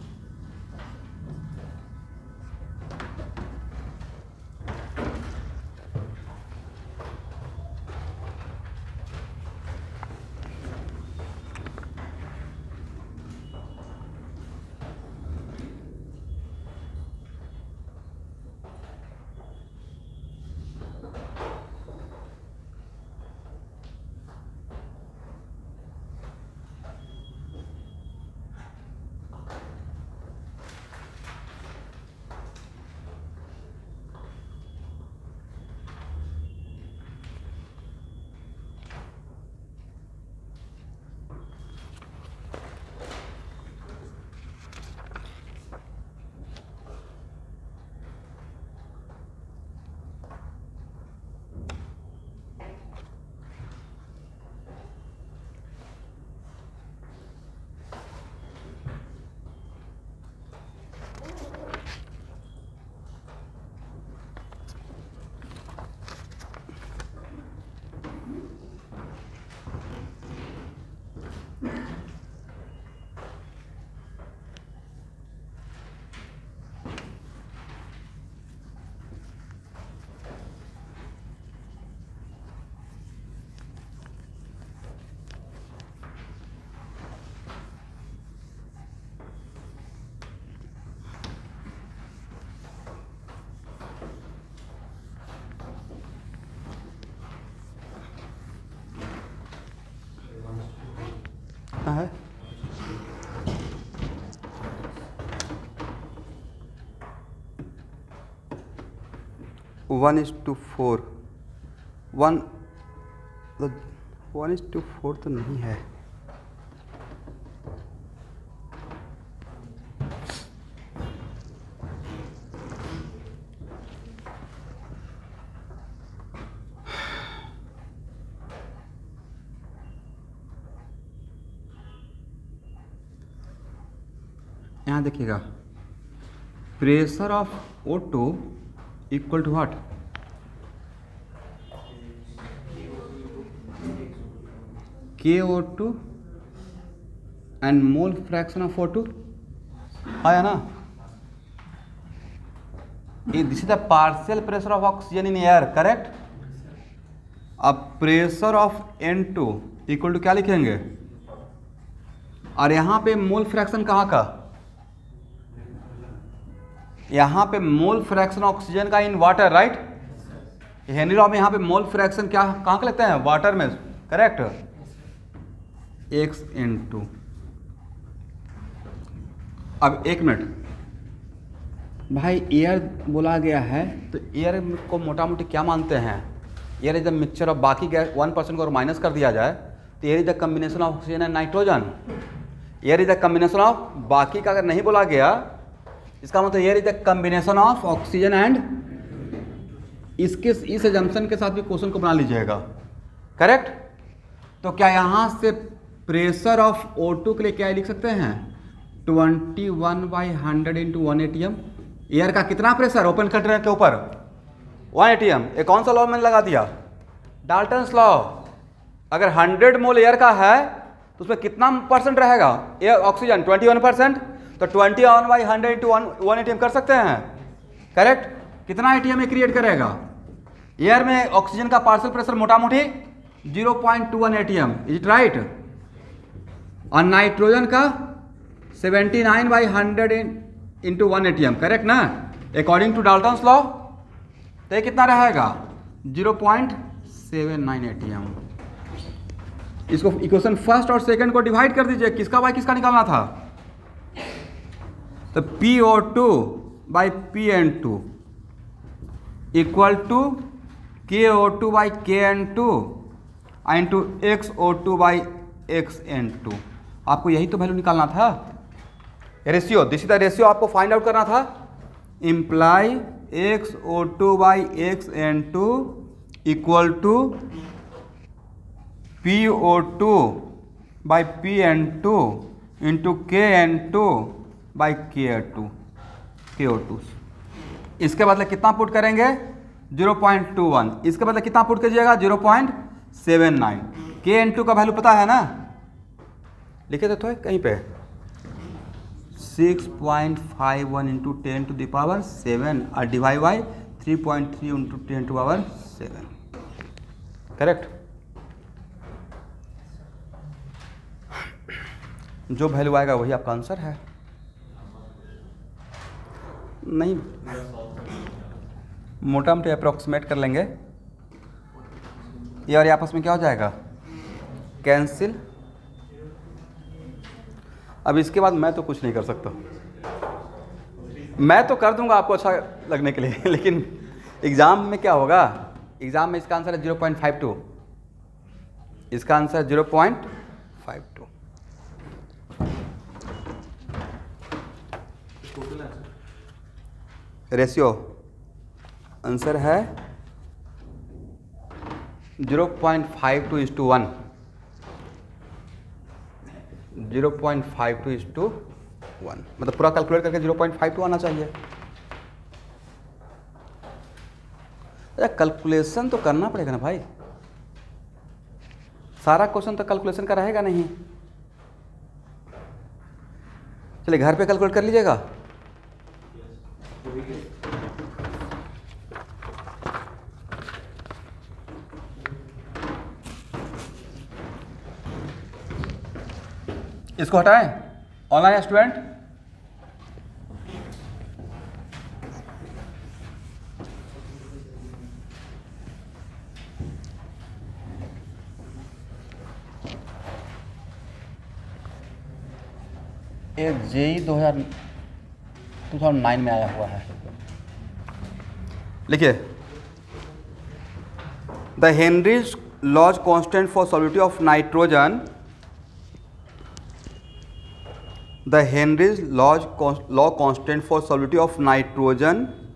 है one is to four, one one is to four तो नहीं है। यहाँ देखिएगा, pressure of O two equal to what, K O two and mole fraction of O two, आया ना। This is the partial pressure of oxygen in air, correct. अब pressure of N two equal to क्या लिखेंगे, और यहाँ पे mole fraction कहाँ का, यहाँ पे मोल फ्रैक्शन ऑक्सीजन का in water, right. Henry law में यहाँ पे मोल फ्रैक्शन क्या कहाँ का लगता है, वाटर में, करेक्ट। X in to. अब एक मिनट भाई, एयर बोला गया है तो एयर को मोटा मोटी क्या मानते हैं, air is the mixture of बाकी गैस, वन परसेंट को माइनस कर दिया जाए तो air is the combination of oxygen and nitrogen. Air is the combination of, बाकी का अगर नहीं बोला गया इसका मतलब air is the combination of oxygen and, इसके इस एजम्पशन के साथ भी क्वेश्चन को बना लीजिएगा, करेक्ट। तो क्या यहाँ से प्रेशर ऑफ ओ टू के लिए क्या लिख सकते हैं, twenty one by hundred into one atm. Air का कितना प्रेशर ओपन कंटेनर के ऊपर, वन एटीएम। ये कौन सा लॉ मैंने लगा दिया, डाल्टन्स लॉ। अगर हंड्रेड मोल एयर का है तो उसमें कितना परसेंट रहेगा, air oxygen twenty one percent, तो twenty one by hundred into one one atm कर सकते हैं, करेक्ट। कितना एटीएम में क्रिएट करेगा, एयर में ऑक्सीजन का पार्शियल प्रेशर मोटा मोटी zero point two one atm, is it right. और नाइट्रोजन का seventy nine by hundred into one atm, correct ना, अकॉर्डिंग टू डाल्टन्स लॉ। तो ये कितना रहेगा, zero point seven nine atm. इसको इक्वेशन फर्स्ट और सेकंड को डिवाइड कर दीजिए, किसका बाई किसका निकालना था, तो P O two by P N two equal to K O two by K N two into x O two by X N two. आपको यही तो वैल्यू निकालना था, ratio, this is the ratio आपको फाइंड आउट करना था। Imply X O two by X N two equal to P O two by P N two into K N two by K two K O to. इसके बदले कितना put करेंगे, zero point two one. इसके बदले कितना put कीजिएगा, zero point seven nine. K N two का value पता है ना, लिखे तो थे कहीं पे, six point five one into ten to the power seven और divide by three point three into ten to power seven. Correct. जो वैल्यू आएगा वही आपका आंसर है। नहीं, मोटा मोटी अप्रोक्सीमेट कर लेंगे, ये और ये आपस में क्या हो जाएगा, कैंसिल। अब इसके बाद मैं तो कुछ नहीं कर सकता, मैं तो कर दूंगा आपको अच्छा लगने के लिए, लेकिन एग्जाम में क्या होगा, एग्जाम में इसका आंसर है ज़ीरो पॉइंट फाइव टू, इसका answer zero point five two. Ratio answer है zero point five two is to one, zero point five two is to one, मतलब पूरा कैलकुलेट करके ज़ीरो पॉइंट फाइव टू आना चाहिए। अरे calculation तो करना पड़ेगा ना भाई, सारा क्वेश्चन तो कैलकुलेशन का रहेगा नहीं। चलिए घर पे कैलकुलेट कर लीजिएगा। इसको हटाएं, ऑनलाइन स्टूडेंट। ये जेई दो हजार टू थाउजेंड नाइन में आया हुआ है। लिखिए, the Henry's laws constant for solute of nitrogen, the Henry's laws law constant for solubility of nitrogen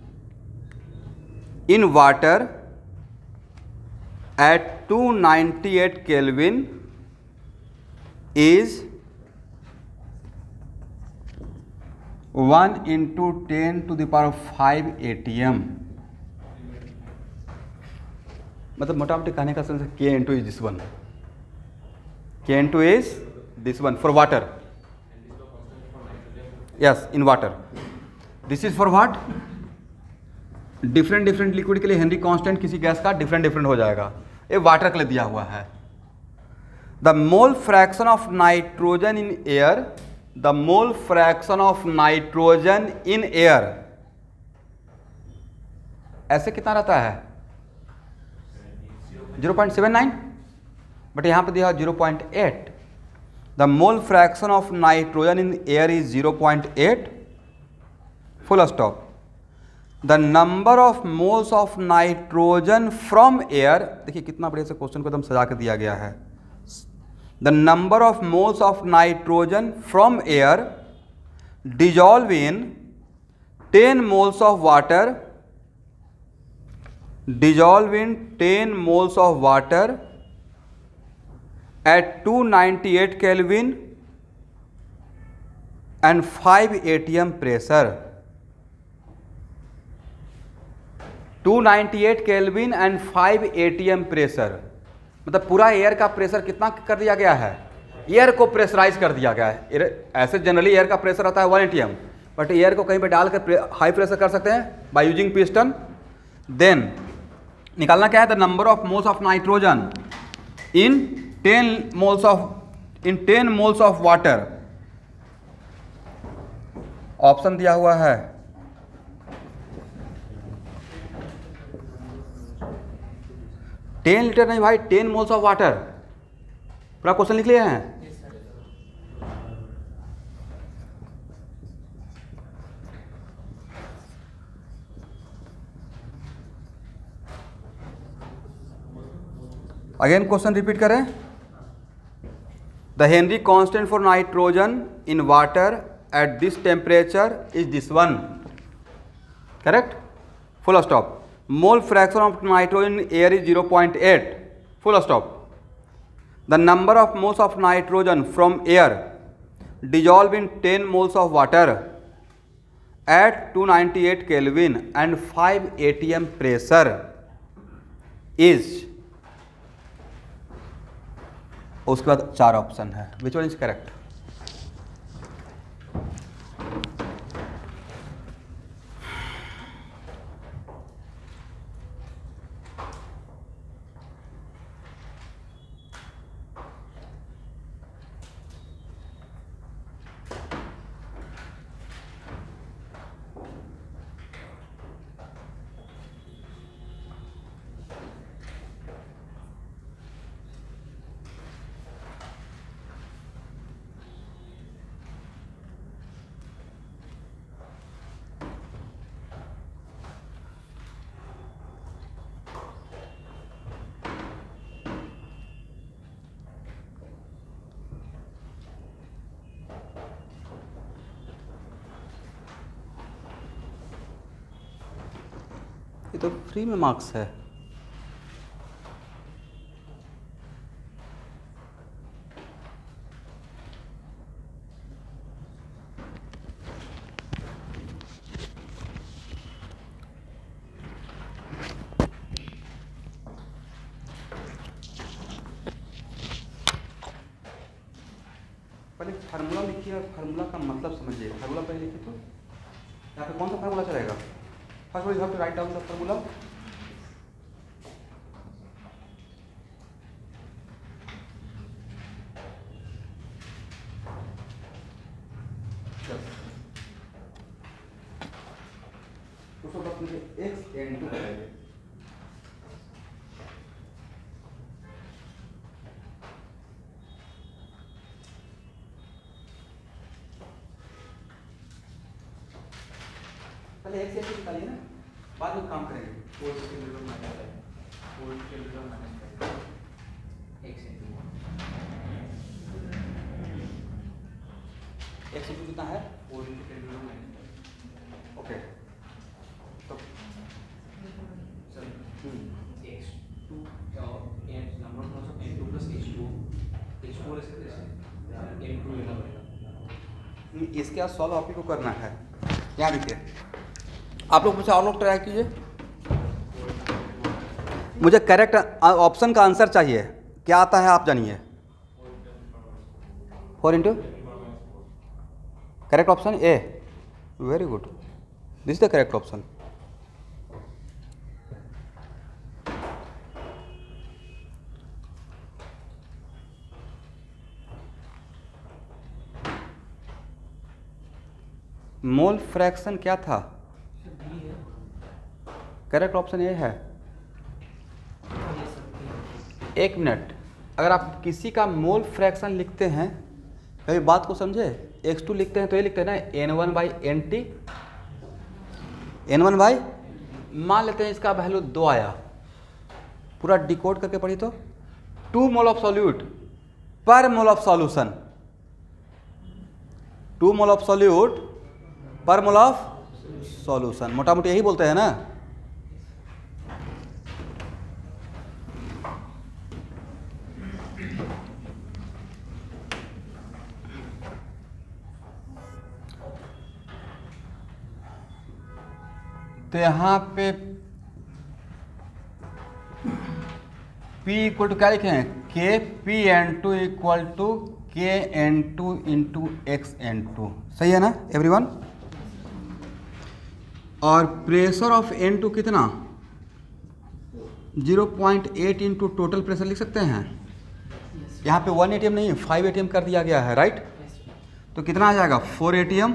in water at two ninety-eight Kelvin is one into ten to the power five atm। मतलब मोटा मोटी कहने का sense K into is this one, K into is this one for water। Yes, in water. This is for what? Different different liquid के लिए Henry constant किसी gas का different different हो जाएगा, ये वाटर के लिए दिया हुआ है। The mole fraction of nitrogen in air, the mole fraction of nitrogen in air ऐसे कितना रहता है, zero point seven nine, but यहां पे दिया zero point eight. The mole fraction of nitrogen in air is zero point eight, full stop. The number of moles of nitrogen from air, देखिए कितना बढ़िया से क्वेश्चन को एकदम सजा के दिया गया है। The number of moles of nitrogen from air dissolve in ten moles of water, dissolve in ten moles of water at two ninety-eight Kelvin and five atm pressure। Two ninety eight kelvin and five atm pressure, मतलब पूरा air का pressure कितना कर दिया गया है, air को pressurise कर दिया गया है। ऐसे जनरली एयर का प्रेशर आता है वन atm, बट एयर को कहीं पे डालकर हाई प्रेशर कर सकते हैं बाय यूजिंग पिस्टन। देन निकालना क्या है, the number of moles of nitrogen in ten moles of in ten moles of water. Option दिया हुआ है टेन लीटर नहीं भाई, टेन मोल्स ऑफ वाटर। पूरा क्वेश्चन लिख लिए हैं। अगेन क्वेश्चन रिपीट करें, the Henry constant for nitrogen in water at this temperature is this one. Correct, full stop. Mole fraction of nitrogen in air is zero point eight, full stop. The number of moles of nitrogen from air dissolve in ten moles of water at two ninety eight kelvin and five atm pressure is, उसके बाद चार option है, विच one is correct? ये तो free में marks है। पहले formula लिखिए और फार्मूला का मतलब समझिए। फार्मूला पहले लिखिए तो यहाँ पे कौन सा फार्मूला चलेगा? First you have to write down the formula. उसको बस मुझे एक्स एन टू करेंगे। पहले एक्स एन टू निकालिए ना, बाद में काम करेंगे। फोर के लिए माइनस है, फोर के लिए माइनस करेंगे X N two. X N two कितना है? फोर के लिए माइनस। ओके तो sir X two N number of N two plus X two, X four इसके जैसे एन टू लेना पड़ेगा। इसके बाद सॉल्व आप ही को करना है। यहाँ देखिए, आप लोग मुझसे और लोग ट्राई कीजिए। मुझे करेक्ट ऑप्शन का आंसर चाहिए। क्या आता है आप जानिए। Four into correct option A, very good, this is the correct option. Mole fraction क्या था? करेक्ट ऑप्शन ए है। एक मिनट, अगर आप किसी का मोल फ्रैक्शन लिखते हैं, कभी बात को समझे, एक्स टू लिखते हैं तो ये लिखते हैं ना N one by N T, N one by, मान लेते हैं इसका वैल्यू दो आया, पूरा डिकोड करके पढ़ी तो to mole of solute per mole of solution, two mole of solute per mole of solution, मोटा मोटी यही बोलते हैं ना। तो यहाँ पे P इक्वल टू क्या लिखे हैं? K P N two equal to K N two into X N two, सही है ना एवरीवन? और प्रेशर ऑफ एन टू कितना? Zero point eight into total pressure लिख सकते हैं। यहाँ पे वन एटीएम नहीं, फाइव एटीएम कर दिया गया है, राइट? तो कितना आ जाएगा? Four atm.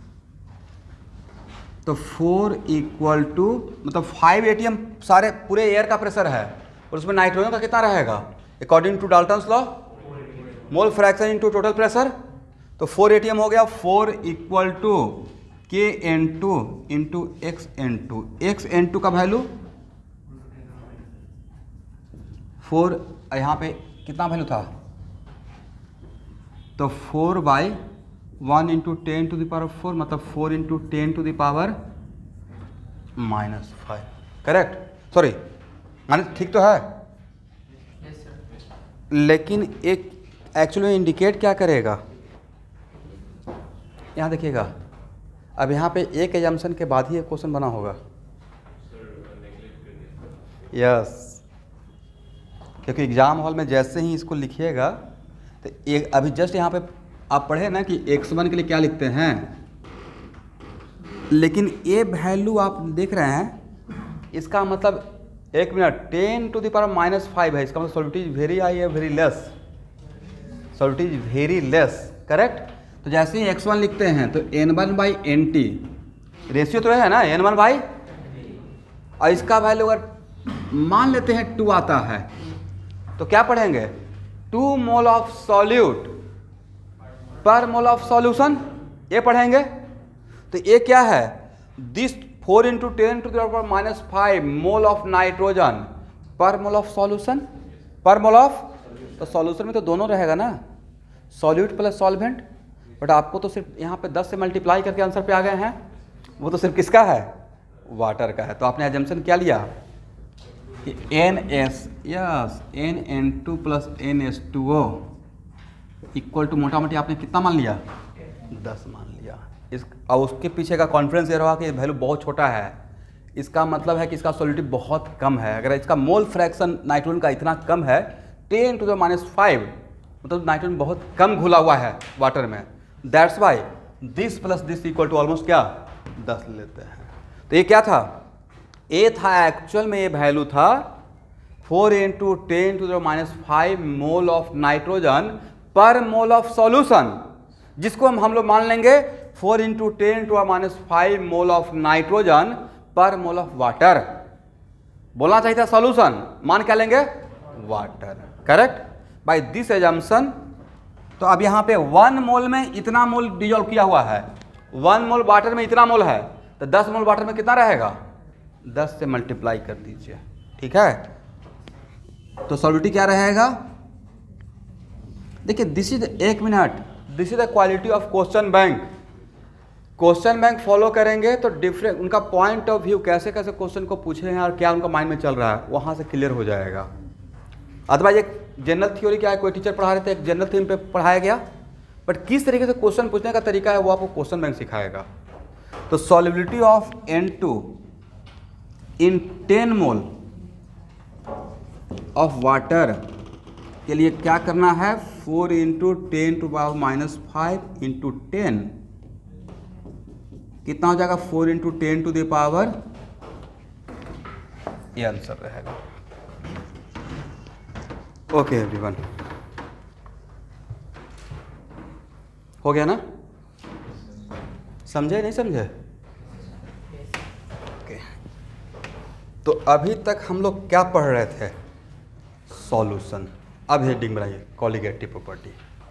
तो फोर इक्वल टू मतलब फाइव एटीएम सारे पूरे एयर का प्रेशर है, और उसमें नाइट्रोजन का कितना रहेगा according to Dalton's law? Mole fraction into total pressure. तो फोर एटीएम हो गया, four equal to K N two into X N two. X N two का वैल्यू फोर, यहाँ पे कितना वैल्यू था? तो four by one into ten to the power four, मतलब four into ten to the power minus five, correct? Sorry minus, ठीक तो है? yes, लेकिन एक एक्चुअली इंडिकेट क्या करेगा, यहाँ देखिएगा, अब यहाँ पे एक एजम्पशन के बाद ही एक क्वेश्चन बना होगा। यस, क्योंकि एग्जाम हॉल में जैसे ही इसको लिखिएगा तो एक अभी जस्ट यहाँ पे आप पढ़े ना कि एक्स वन के लिए क्या लिखते हैं, लेकिन ये वैल्यू आप देख रहे हैं, इसका मतलब एक minute ten to the power minus five है, इसका मतलब सॉल्यूटिज वेरी हाई है, very less, solutes very less, correct. तो जैसे ही एक्स वन लिखते हैं तो N one by N T ratio तो है ना एन वन बाई, और इसका वैल्यू अगर मान लेते हैं टू आता है तो क्या पढ़ेंगे, to mole of solute per mole of solution, ये पढ़ेंगे। तो ये क्या है, this four into ten to the power minus five mole of nitrogen per mole of solution, पर मोल ऑफ, तो सॉल्यूशन में तो दोनों रहेगा ना, सॉल्यूट प्लस सॉल्वेंट, बट आपको तो सिर्फ यहाँ पे दस से मल्टीप्लाई करके आंसर पे आ गए हैं, वो तो सिर्फ किसका है, वाटर का है। तो आपने एजम्पशन क्या लिया कि N S, yes N N two plus N S two O equal to मोटा मोटी आपने कितना मान लिया, दस मान लिया। इस और उसके पीछे का कॉन्फिडेंस ये रहा कि वैल्यू बहुत छोटा है, इसका मतलब है कि इसका सॉल्यूटिव बहुत कम है। अगर इसका मोल फ्रैक्शन नाइट्रोजन का इतना कम है ten to the minus five, मतलब नाइट्रोजन बहुत कम घुला हुआ है वाटर में, that's why this plus this equal to almost क्या, दस लेते हैं। तो ये क्या था, ए था एक्चुअल में, ये वैल्यू था four into ten to the minus five mole of nitrogen per mole of solution, जिसको हम हम लोग मान लेंगे four into ten to minus five mole of nitrogen per mole of water. बोलना चाहिए था सॉल्यूशन, मान क्या लेंगे, water, correct. By this assumption, तो अब यहाँ पे वन मोल में इतना मोल डिजोल्व किया हुआ है, वन मोल वाटर में इतना मोल है, तो दस मोल वाटर में कितना रहेगा, दस से मल्टीप्लाई कर दीजिए, ठीक है। तो सॉल्यूटिव क्या रहेगा, देखिए दिस इज, एक minute, this is the quality of question bank. Question bank follow करेंगे तो डिफरेंट उनका पॉइंट ऑफ व्यू, कैसे कैसे क्वेश्चन को पूछे हैं और क्या उनका माइंड में चल रहा है, वहाँ से क्लियर हो जाएगा। अदरवाइज एक जनरल थ्योरी क्या है, कोई टीचर पढ़ा रहे थे एक जनरल थीम पे पढ़ाया गया, बट किस तरीके से क्वेश्चन पूछने का तरीका है वो आपको क्वेश्चन बैंक सिखाएगा। तो solubility of N two in ten mole of water के लिए क्या करना है, four into ten to power minus five into ten, कितना हो जाएगा, four into ten to the power, ये आंसर रहेगा। ओके एवरीवन, हो गया ना, समझे नहीं समझे, ओके। तो अभी तक हम लोग क्या पढ़ रहे थे, सॉल्यूशन। अब हेडिंग बनाइए, कॉलिगेटिव प्रॉपर्टी।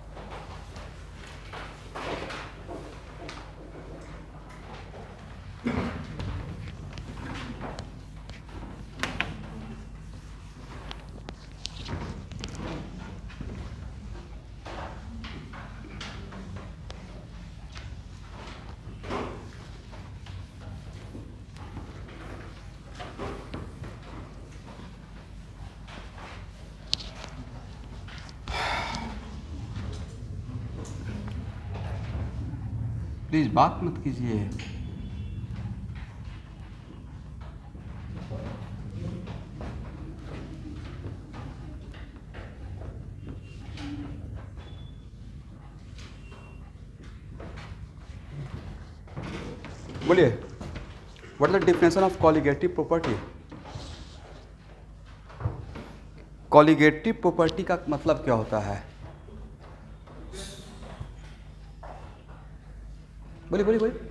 प्लीज बात मत कीजिए। बोलिए, what is the definition of colligative property. Colligative property का मतलब क्या होता है, बोलिए बोलिए बोलिए।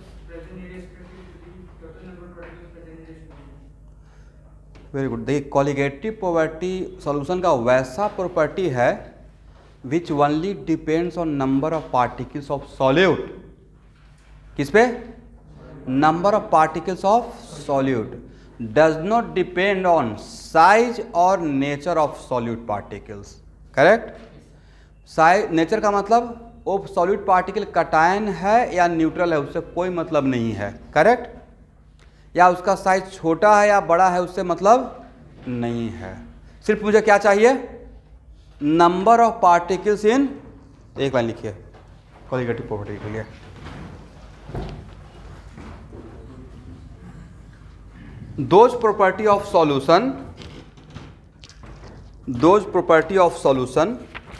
Very good. देखिए, कॉलिगेटिव प्रॉपर्टी सॉल्यूशन का वैसा प्रॉपर्टी है which only depends on number of particles of solute. किस पे, number of particles of solute, does not depend on size और nature of solute particles. Correct. Size, nature का मतलब वो सॉल्यूट पार्टिकल कटायन है या न्यूट्रल है, उससे कोई मतलब नहीं है। करेक्ट। या उसका साइज छोटा है या बड़ा है, उससे मतलब नहीं है। सिर्फ मुझे क्या चाहिए, नंबर ऑफ पार्टिकल्स इन, एक लाइन लिखिए कॉलिगेटिव प्रॉपर्टी के लिए। those property of solution those property of solution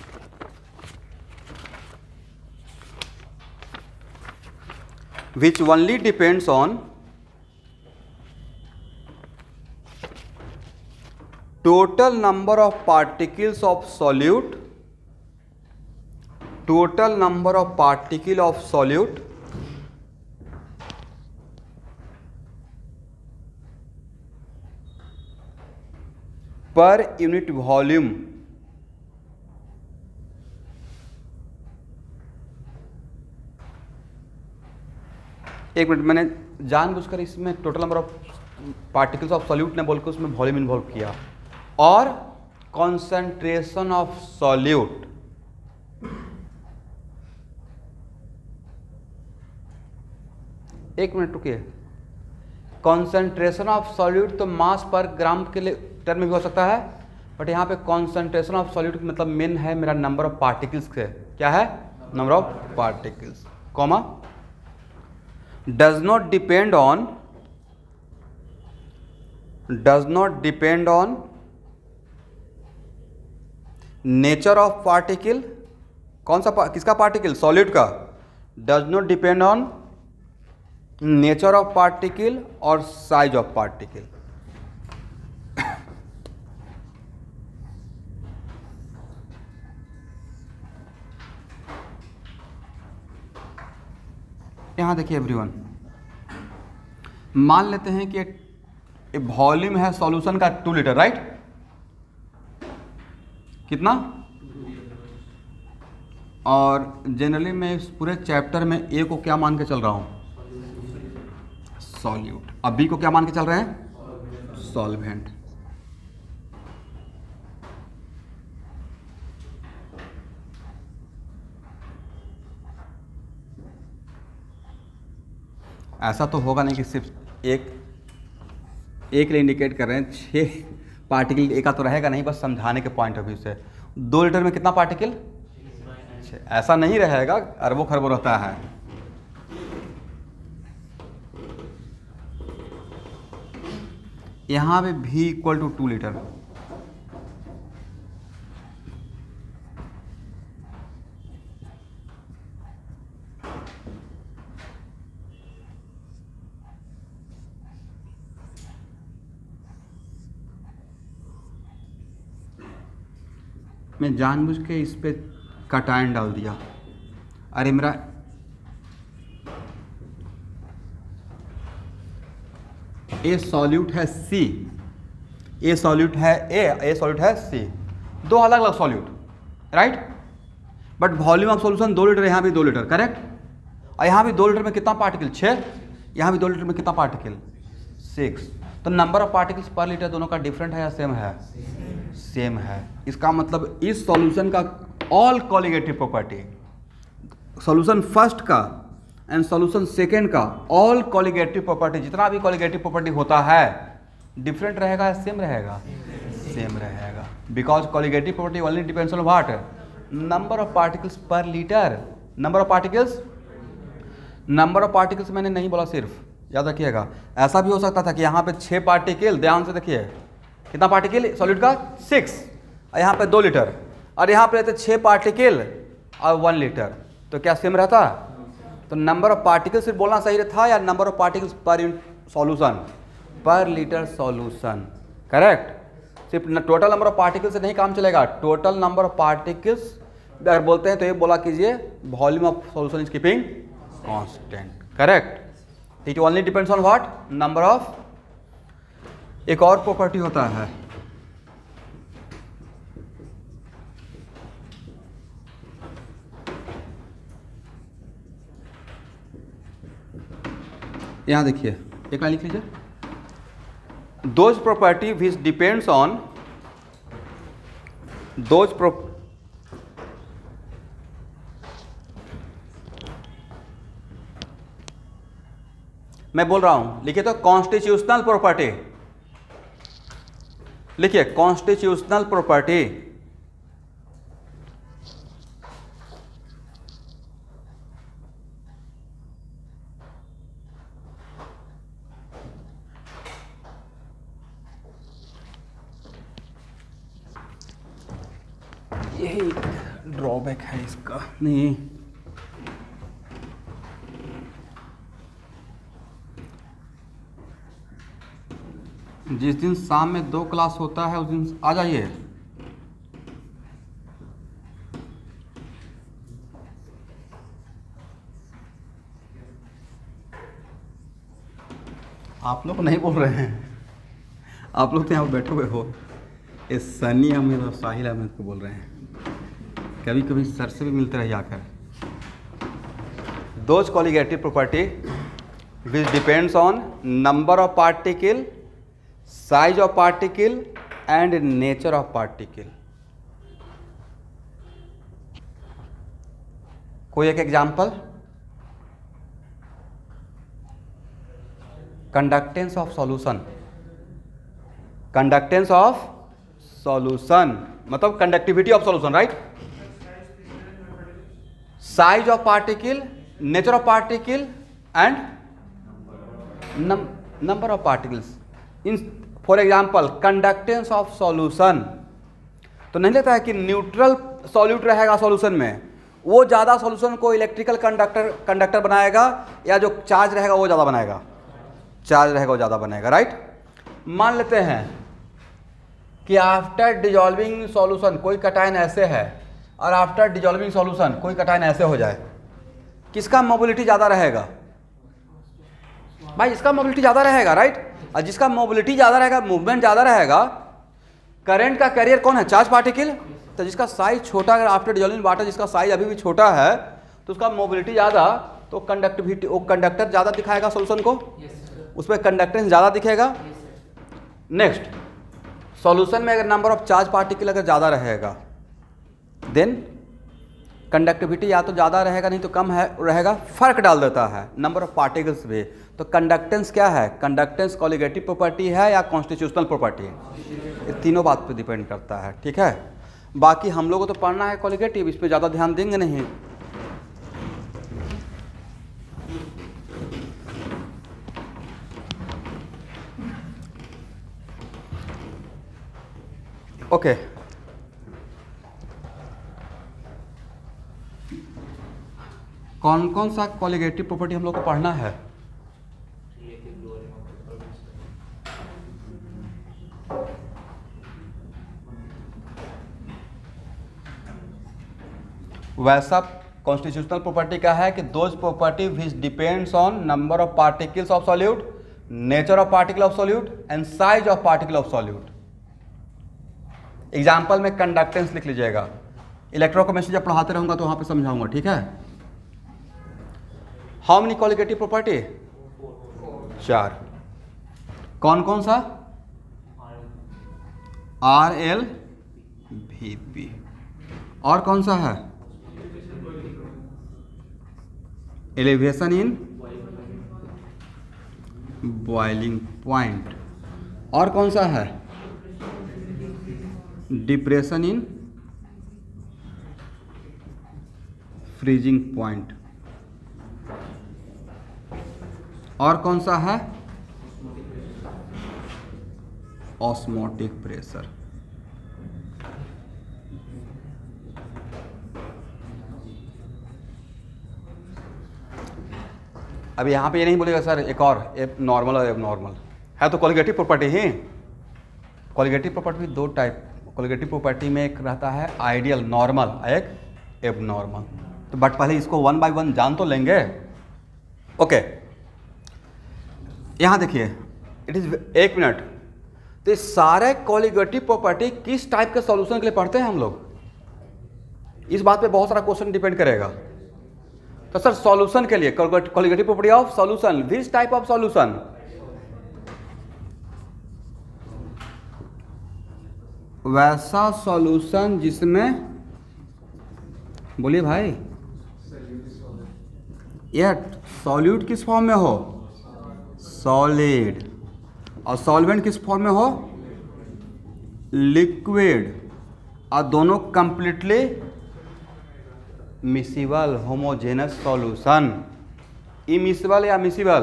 which only depends on total number of particles of solute total number of particle of solute per unit volume एक minute, मैंने जानबूझकर इसमें total number of particles of solute ने बोल के उसमें volume involve किया, और कॉन्सेंट्रेशन ऑफ सॉल्यूट एक मिनट रुकिए, कॉन्सेंट्रेशन ऑफ सॉल्यूट तो मास पर ग्राम के लिए टर्म में भी हो सकता है, बट यहाँ पे कॉन्सेंट्रेशन ऑफ सॉल्यूट मतलब मेन है मेरा नंबर ऑफ पार्टिकल्स से, क्या है number of particles, comma does not depend on does not depend on nature of particle, कौन सा किसका पार्टिकल, सॉल्यूट का, does not depend on nature of particle और साइज ऑफ पार्टिकल। यहां देखिए एवरीवन, मान लेते हैं कि वॉल्यूम है सॉल्यूशन का टू लीटर, राइट, कितना, और जनरली मैं इस पूरे चैप्टर में ए को क्या मान के चल रहा हूं, सॉल्यूट, अब बी को क्या मान के चल रहे हैं, सॉल्वेंट। ऐसा तो होगा नहीं कि सिर्फ एक एक लिए इंडिकेट कर रहे हैं, छह पार्टिकल एक का तो रहेगा नहीं, बस समझाने के पॉइंट ऑफ व्यू से। दो लीटर में कितना पार्टिकल, ऐसा नहीं रहेगा, अरबों खरबों रहता है। यहाँ पे भी इक्वल टू टू लीटर, मैं जानबूझ के इस पे कटायन डाल दिया, अरे मेरा ए सॉल्यूट है सी, ए सॉल्यूट है ए ए सॉल्यूट है सी, दो अलग अलग solute, right, but volume of solution दो लीटर, यहाँ भी दो लीटर, करेक्ट, और यहाँ भी दो लीटर में कितना पार्टिकल, छः, यहाँ भी दो लीटर में कितना पार्टिकल, सिक्स। तो number of particles per litre दोनों का डिफरेंट है या सेम है, सेम है। इसका मतलब इस सॉल्यूशन का all colligative property, solution first का एंड सॉल्यूशन सेकेंड का ऑल कॉलिगेटिव प्रॉपर्टी, जितना भी कॉलिगेटिव प्रॉपर्टी होता है डिफरेंट रहेगा या सेम रहेगा, सेम रहेगा, because colligative property only depends on what, number of particles per litre, number of particles, number of particles मैंने नहीं बोला सिर्फ, याद रखिएगा। ऐसा भी हो सकता था कि यहाँ पे छः पार्टिकल, ध्यान से देखिए कितना पार्टिकल सॉल्यूट का, सिक्स, और यहाँ पे दो लीटर, और यहाँ पे रहते छः पार्टिकल और वन लीटर, तो क्या सेम रहता, तो नंबर ऑफ पार्टिकल्स सिर्फ बोलना सही था, या number of particles per solution, per litre solution, correct. सिर्फ टोटल नंबर ऑफ पार्टिकल्स से नहीं काम चलेगा, टोटल नंबर ऑफ पार्टिकल्स अगर बोलते हैं तो ये बोला कीजिए volume of solution is keeping constant, correct. It only depends on what, number of. एक और प्रॉपर्टी होता है, यहां देखिए, एक लाइन लिख लीजिए, those property which depends on those pro मैं बोल रहा हूं, लिखिए तो कॉन्स्टिट्यूशनल प्रॉपर्टी, लिखिए कॉन्स्टिट्यूशनल प्रॉपर्टी, एक ड्रॉबैक है इसका, नहीं जिस दिन शाम में दो क्लास होता है उस दिन आ जाइए। आप लोग नहीं बोल रहे हैं, आप लोग तो यहाँ बैठे हुए हो। ये सनी अहमद और साहिल अहमद को बोल रहे हैं, कभी कभी सर से भी मिलते रहिए आकर। Those colligative property which depends on number of particle, size of particle and nature of particle. कोई एक example, conductance of solution, conductance of solution मतलब conductivity of solution, right. Size of particle, nature of particle and number of particles. In for example conductance of solution, तो नहीं लगता है कि neutral solute रहेगा solution में, वो ज़्यादा सॉल्यूशन को इलेक्ट्रिकल कंडक्टर कंडक्टर बनाएगा, या जो चार्ज रहेगा वो ज़्यादा बनाएगा, चार्ज रहेगा वो ज़्यादा बनेगा, राइट। मान लेते हैं कि आफ्टर डिजॉल्विंग सॉल्यूशन कोई कटायन ऐसे है और आफ्टर डिजॉल्विंग सॉल्यूशन कोई कटायन ऐसे हो जाए, किसका मोबिलिटी ज़्यादा रहेगा? भाई इसका मोबिलिटी ज़्यादा रहेगा, राइट। और जिसका मोबिलिटी ज़्यादा रहेगा, मूवमेंट ज़्यादा रहेगा, करंट का कैरियर कौन है? Charge particle. तो जिसका साइज छोटा, अगर आफ्टर डिजॉल्विंग वाटर जिसका साइज अभी भी छोटा है तो उसका मोबिलिटी ज़्यादा, तो कंडक्टिविटी वो कंडक्टर ज़्यादा दिखाएगा सॉल्यूशन को, उसमें कंडक्टेंस ज़्यादा दिखेगा। नेक्स्ट, सॉल्यूशन में अगर नंबर ऑफ चार्ज पार्टिकल अगर ज़्यादा रहेगा देन कंडक्टिविटी या तो ज़्यादा रहेगा नहीं तो कम है रहेगा, फर्क डाल देता है नंबर ऑफ पार्टिकल्स भी। तो कंडक्टेंस क्या है? कंडक्टेंस कॉलिगेटिव प्रॉपर्टी है या कॉन्स्टिट्यूशनल प्रॉपर्टी है? ये तीनों बात पे डिपेंड करता है, ठीक है। बाकी हम लोगों को तो पढ़ना है कॉलिगेटिव, इस पर ज़्यादा ध्यान देंगे नहीं। Okay okay. कौन कौन सा कॉलिगेटिव प्रॉपर्टी हम लोग को पढ़ना है? वैसा कॉन्स्टिट्यूशनल प्रॉपर्टी का है कि those property which depends on number of particles of solute, nature of particle of solute and size of particle of solute. Example में कंडक्टेंस लिख लीजिएगा, इलेक्ट्रोकेमिस्ट्री जब पढ़ाते रहूंगा तो वहां पे समझाऊंगा, ठीक है। How many colligative property? चार। कौन कौन सा? R L V P. और कौन सा है? Elevation in boiling point. और कौन सा है? Depression in freezing point. और कौन सा है? Osmotic pressure. अब यहां पे ये नहीं बोलेगा सर एक और एब नॉर्मल और एब नॉर्मल है, तो कॉलिगेटिव प्रॉपर्टी ही। कॉलिगेटिव प्रॉपर्टी दो टाइप, कॉलिगेटिव प्रॉपर्टी में एक रहता है आइडियल नॉर्मल, एक एब नॉर्मल। तो बट पहले इसको वन बाय वन जान तो लेंगे। ओके, यहां देखिए, इट इज एक मिनट। तो सारे कॉलिगेटिव प्रॉपर्टी किस टाइप के सॉल्यूशन के लिए पढ़ते हैं हम लोग, इस बात पे बहुत सारा क्वेश्चन डिपेंड करेगा। तो सर सॉल्यूशन के लिए colligative property of solution, which type of solution? वैसा सॉल्यूशन जिसमें, बोलिए भाई, यह सॉल्यूट किस फॉर्म में हो? सॉलिड। और सॉल्वेंट किस फॉर्म में हो? लिक्विड। और दोनों completely miscible, homogeneous solution. Immiscible या मिसिबल?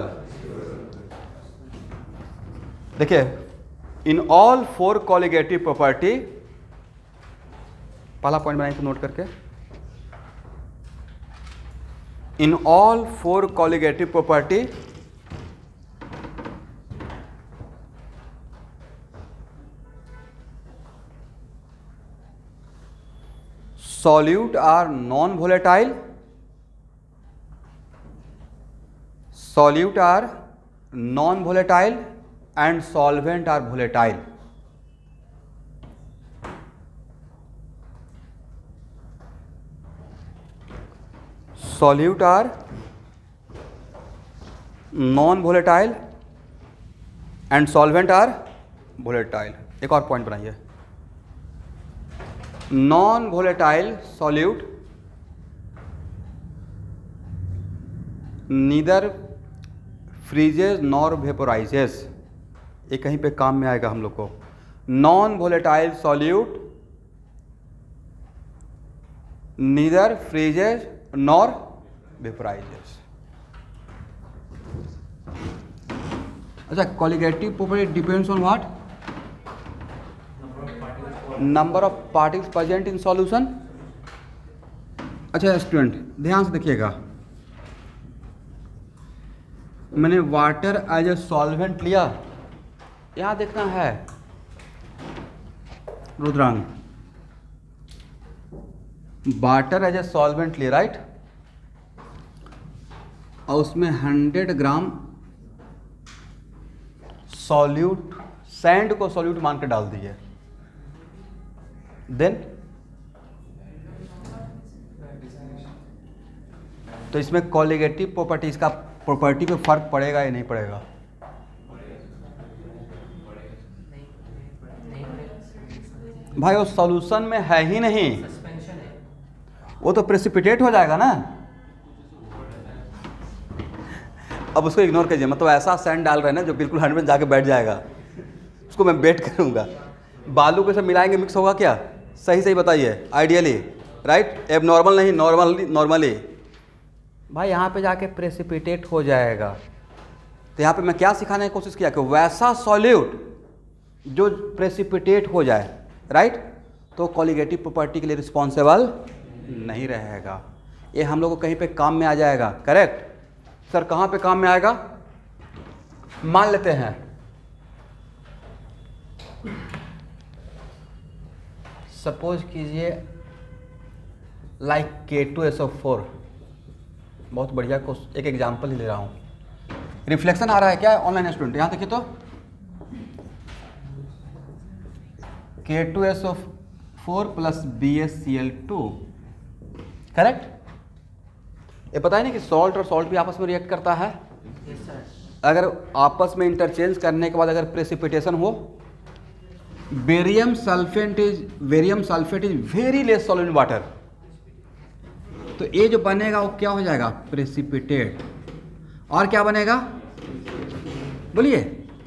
देखिए, in all four colligative property, पहला पॉइंट बनाइए तो नोट करके, in all four colligative property solute are non-volatile, solute are non-volatile and solvent are volatile. Solute are non-volatile and solvent are volatile. एक और point बनाइए, non volatile solute neither freezes nor vaporises, ये कहीं पे काम में आएगा हम लोग को। Non volatile solute neither freezes nor vaporises. अच्छा, colligative property depends on what? Number of particles present in solution. अच्छा स्टूडेंट ध्यान से देखिएगा, मैंने वाटर एज ए सॉल्वेंट लिया, यहां देखना है Rudrang, water as a solvent लिया राइट, और उसमें हंड्रेड ग्राम सॉल्यूट सैंड को सॉल्यूट मान के डाल दिए, देन तो इसमें कॉलिगेटिव प्रॉपर्टीज का प्रॉपर्टी पे फर्क पड़ेगा या नहीं पड़ेगा? भाई वो सॉल्यूशन में है ही नहीं, वो तो प्रेसिपिटेट हो जाएगा ना। अब उसको इग्नोर कीजिए, मतलब ऐसा सैंड डाल रहे हैं ना जो बिल्कुल हंड्रेड में जाके बैठ जाएगा, उसको मैं बेट करूंगा। बालू के साथ मिलाएंगे मिक्स होगा क्या? सही सही बताइए, आइडियली राइट, एब नॉर्मल नहीं, नॉर्मली नॉर्मली भाई यहाँ पे जाके प्रेसिपिटेट हो जाएगा। तो यहाँ पे मैं क्या सिखाने की कोशिश किया कि वैसा सॉल्यूट जो प्रेसिपिटेट हो जाए राइट, तो कॉलिगेटिव प्रॉपर्टी के लिए रिस्पॉन्सिबल नहीं रहेगा। ये हम लोग को कहीं पे काम में आ जाएगा, करेक्ट सर? कहाँ पे काम में आएगा? मान लेते हैं सपोज कीजिए लाइक के टू एस ओ फोर, बहुत बढ़िया को एक एग्जांपल ही ले रहा हूँ। रिफ्लेक्शन आ रहा है क्या ऑनलाइन स्टूडेंट? यहाँ देखिए तो K two S O four plus B S C L two, correct? ये पता है नहीं कि सॉल्ट और सॉल्ट भी आपस में रिएक्ट करता है। yes, अगर आपस में इंटरचेंज करने के बाद अगर प्रेसिपिटेशन हो, barium sulphate is barium sulphate is very less solvent water, तो ये जो बनेगा वो क्या हो जाएगा? प्रेसिपिटेट। और क्या बनेगा बोलिए?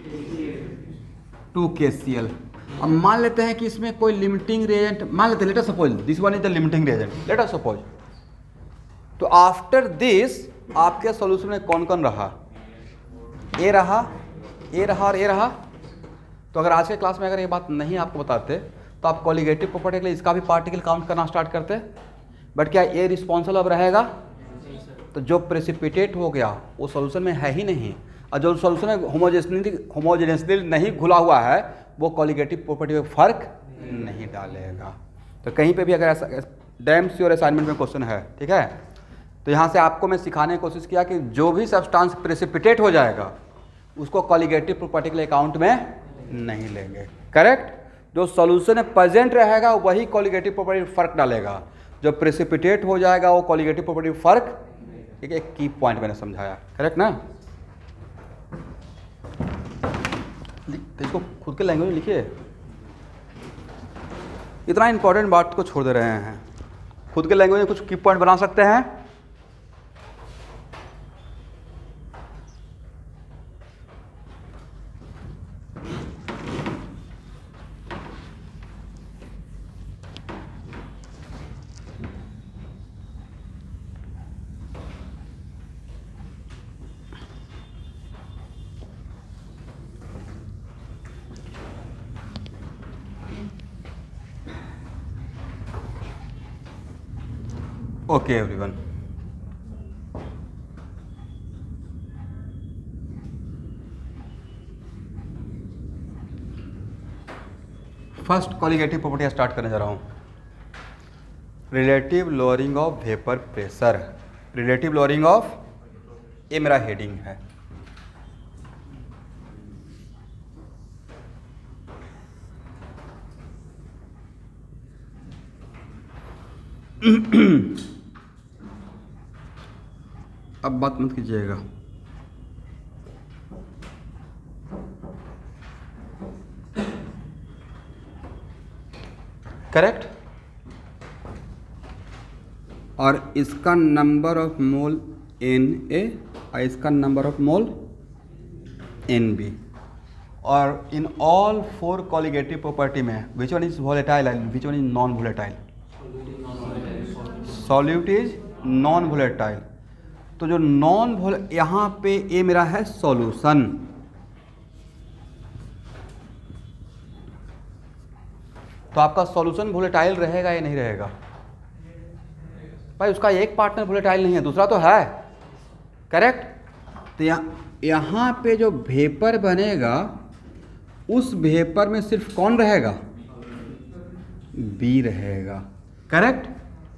टू के सी एल। अब मान लेते हैं कि इसमें कोई लिमिटिंग रिएजेंट, मान लेते हैं let us suppose this one is the limiting reagent, let us suppose. तो आफ्टर दिस आपके सॉल्यूशन में कौन कौन रहा? ए रहा, ए रहा और ए रहा। तो अगर आज के क्लास में अगर ये बात नहीं आपको बताते तो आप कॉलिगेटिव प्रॉपर्टी के लिए इसका भी पार्टिकल काउंट करना स्टार्ट करते, बट क्या ये रिस्पॉन्सिबल अब रहेगा? तो जो प्रेसिपिटेट हो गया वो सॉल्यूशन में है ही नहीं, और जो सॉल्यूशन में होमोजेनिटी होमोजेनियसली नहीं घुला हुआ है वो कॉलिगेटिव प्रॉपर्टी में फर्क नहीं डालेगा। तो कहीं पे भी अगर ऐसा डैम श्योर असाइनमेंट में क्वेश्चन है, ठीक है, तो यहाँ से आपको मैं सिखाने की कोशिश किया कि जो भी सब्सटेंस प्रेसिपिटेट हो जाएगा उसको कॉलिगेटिव प्रॉपर्टी के लिए अकाउंट में नहीं लेंगे, करेक्ट? जो सॉल्यूशन में प्रेजेंट रहेगा वही कॉलिगेटिव प्रॉपर्टी में फर्क डालेगा, जो प्रेसिपिटेट हो जाएगा वो कॉलिगेटिव प्रॉपर्टी में फर्क। एक एक की पॉइंट मैंने समझाया, करेक्ट ना? तो इसको खुद के लैंग्वेज में लिखिए, इतना इंपॉर्टेंट बात को छोड़ दे रहे हैं। खुद के लैंग्वेज में कुछ की पॉइंट बना सकते हैं। Okay everyone, first colligative property start करने जा रहा हूँ। Relative lowering of vapour pressure, relative lowering of, ये मेरा हेडिंग है। अब बात मत कीजिएगा, करेक्ट। और इसका number of mole N A और इसका number of mole N B. और in all four colligative property में which one is volatile and which one is non volatile? Solute is non volatile. तो जो नॉन वोले, यहाँ पे ये मेरा है सॉल्यूशन, तो आपका सॉल्यूशन वोलेटाइल रहेगा या नहीं रहेगा? भाई उसका एक पार्टनर वोलेटाइल नहीं है, दूसरा तो है, करेक्ट। तो यहाँ यहाँ पे जो वेपर बनेगा उस वेपर में सिर्फ कौन रहेगा? बी रहेगा, करेक्ट।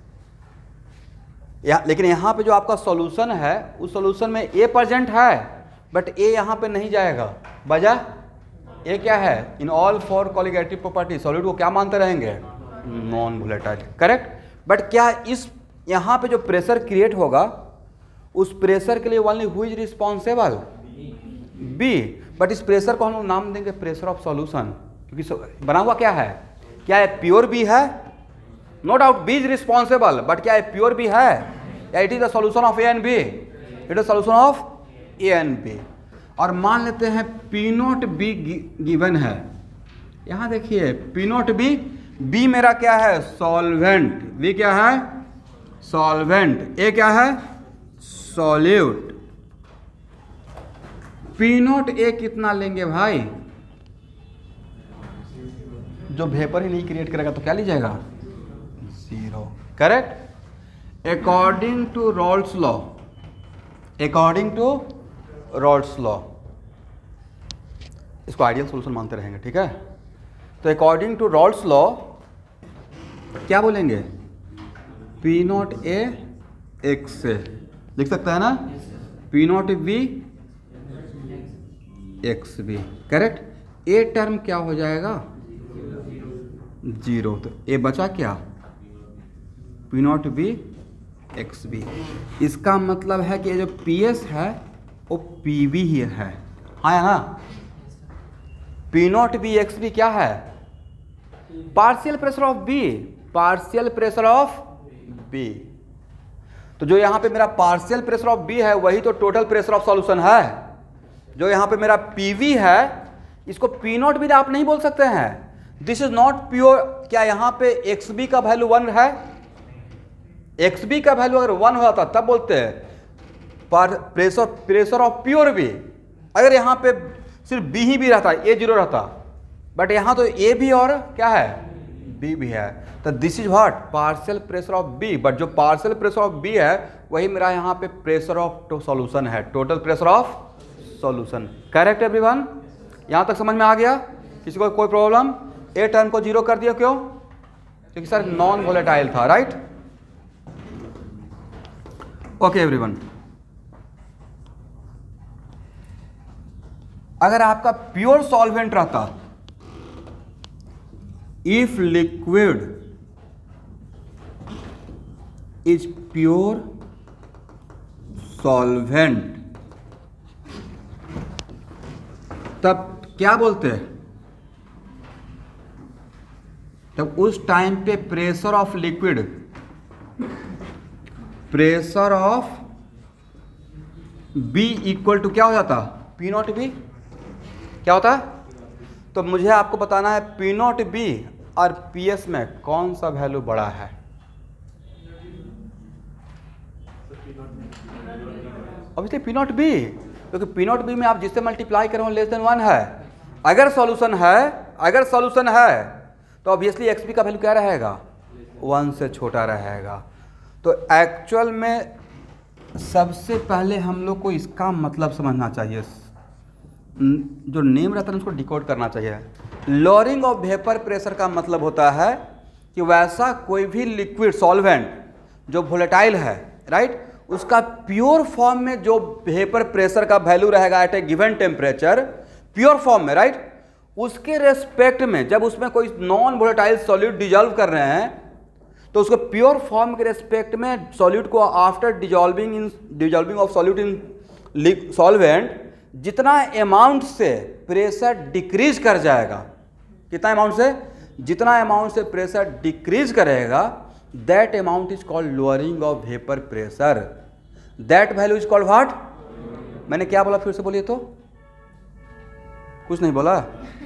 या, लेकिन यहाँ पे जो आपका सॉल्यूशन है उस सॉल्यूशन में ए प्रेजेंट है, बट ए यहाँ पे नहीं जाएगा। वजह ए क्या है? In all four colligative property solute को क्या मानते रहेंगे? Non volatile, correct. बट क्या इस यहाँ पे जो प्रेशर क्रिएट होगा उस प्रेशर के लिए only who is responsible? B. But इस प्रेशर को हम लोग नाम देंगे प्रेशर ऑफ सॉल्यूशन, क्योंकि बना हुआ क्या है? क्या है? प्योर बी है, no doubt B is responsible, but क्या है? प्योर बी है, या it is the solution of A and B? It is solution of A and B. और मान लेते हैं पी नोट बी गिवन है, यहां देखिए पी नोट बी, बी मेरा क्या है? सॉल्वेंट। बी क्या है? सॉल्वेंट। ए क्या है? सॉल्यूट। पी नोट ए कितना लेंगे भाई? जो वेपर ही नहीं क्रिएट करेगा तो क्या लीजिएगा? Zero, correct. According to Raoult's law, according to Raoult's law, इसको आइडियल सॉल्यूशन मानते रहेंगे, ठीक है। तो अकॉर्डिंग टू रॉल्स लॉ क्या बोलेंगे? पी नॉट ए एक्स से लिख सकता है ना, P naught B X B, correct. A term क्या हो जाएगा? जीरो। तो ए बचा क्या? P naught B X B. इसका मतलब है कि जो पी एस है वो पी बी ही है, हाँ या ना? P naught B X B क्या है? Partial pressure of B, partial pressure of B. तो जो यहाँ पे मेरा पार्शियल प्रेशर ऑफ बी है वही तो टोटल प्रेशर ऑफ सॉल्यूशन है। जो यहाँ पे मेरा पीवी है इसको पी नॉट बी आप नहीं बोल सकते हैं, दिस इज नॉट प्योर। क्या यहाँ पे एक्स बी का वैल्यू वन है? एक्स बी का वैल्यू अगर वन होता तब बोलते हैं पर pressure pressure of pure B. अगर यहाँ पे सिर्फ बी ही भी रहता, ए जीरो रहता, बट यहाँ तो ए भी और क्या है? बी भी है। तो this is what? Partial pressure of B. But जो पार्शियल प्रेशर ऑफ बी है वही मेरा यहाँ पे प्रेशर ऑफ सॉल्यूशन है, total pressure of solution, correct everyone? यहाँ तक समझ में आ गया? किसी को कोई प्रॉब्लम? ए टर्म को जीरो कर दिया, क्यों? क्योंकि सर नॉन वोलेटाइल था, राइट? ओके एवरीवन, अगर आपका प्योर सॉल्वेंट रहता, if liquid is pure solvent, तब क्या बोलते हैं? तब उस टाइम पे pressure of liquid, pressure of B equal to क्या हो जाता? P naught B. क्या होता है? तो मुझे आपको बताना है पी नॉट बी और पी एस में कौन सा वैल्यू बड़ा है? ऑब्वियसली पी नॉट बी, क्योंकि पी नॉट बी में आप जिससे मल्टीप्लाई करें लेस देन वन है। अगर सॉल्यूशन है, अगर सॉल्यूशन है तो ऑब्वियसली एक्स बी का वैल्यू क्या रहेगा? वन से छोटा रहेगा। तो एक्चुअल में सबसे पहले हम लोग को इसका मतलब समझना चाहिए, जो नेम रहता है उसको डिकोड करना चाहिए। लोअरिंग ऑफ वेपर प्रेशर का मतलब होता है कि वैसा कोई भी लिक्विड सॉल्वेंट जो वोलेटाइल है, राइट, उसका प्योर फॉर्म में जो वेपर प्रेशर का वैल्यू रहेगा at a given temperature, pure form में, राइट, उसके रेस्पेक्ट में जब उसमें कोई नॉन वोलेटाइल सॉल्यूट डिजॉल्व कर रहे हैं तो उसको प्योर फॉर्म के रेस्पेक्ट में सॉल्यूट को after dissolving in dissolving of solute in solvent जितना अमाउंट से प्रेशर डिक्रीज कर जाएगा, कितना अमाउंट से, जितना अमाउंट से प्रेशर डिक्रीज करेगा, that amount is called lowering of vapour pressure. That value is called what? मैंने क्या बोला, फिर से बोलिए तो, कुछ नहीं बोला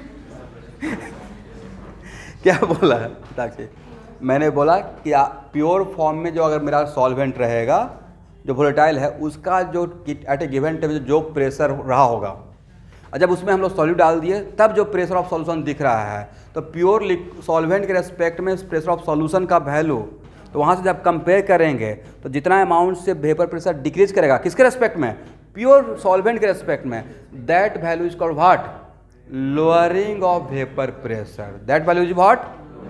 क्या बोला है ताकि मैंने बोला कि प्योर फॉर्म में जो अगर मेरा सॉल्वेंट रहेगा जो वोलेटाइल है उसका जो एट ए गिवन टेम्परेचर जो प्रेशर रहा होगा, और जब उसमें हम लोग सॉल्यूट डाल दिए तब जो प्रेशर ऑफ सॉल्यूशन दिख रहा है, तो प्योर सॉल्वेंट के रेस्पेक्ट में प्रेशर ऑफ सॉल्यूशन का वैल्यू, तो वहाँ से जब कंपेयर करेंगे तो जितना अमाउंट से वेपर प्रेशर डिक्रीज करेगा, किसके रेस्पेक्ट में, प्योर सॉल्वेंट के रेस्पेक्ट में, that value is called what, lowering of vapour pressure. That value is what.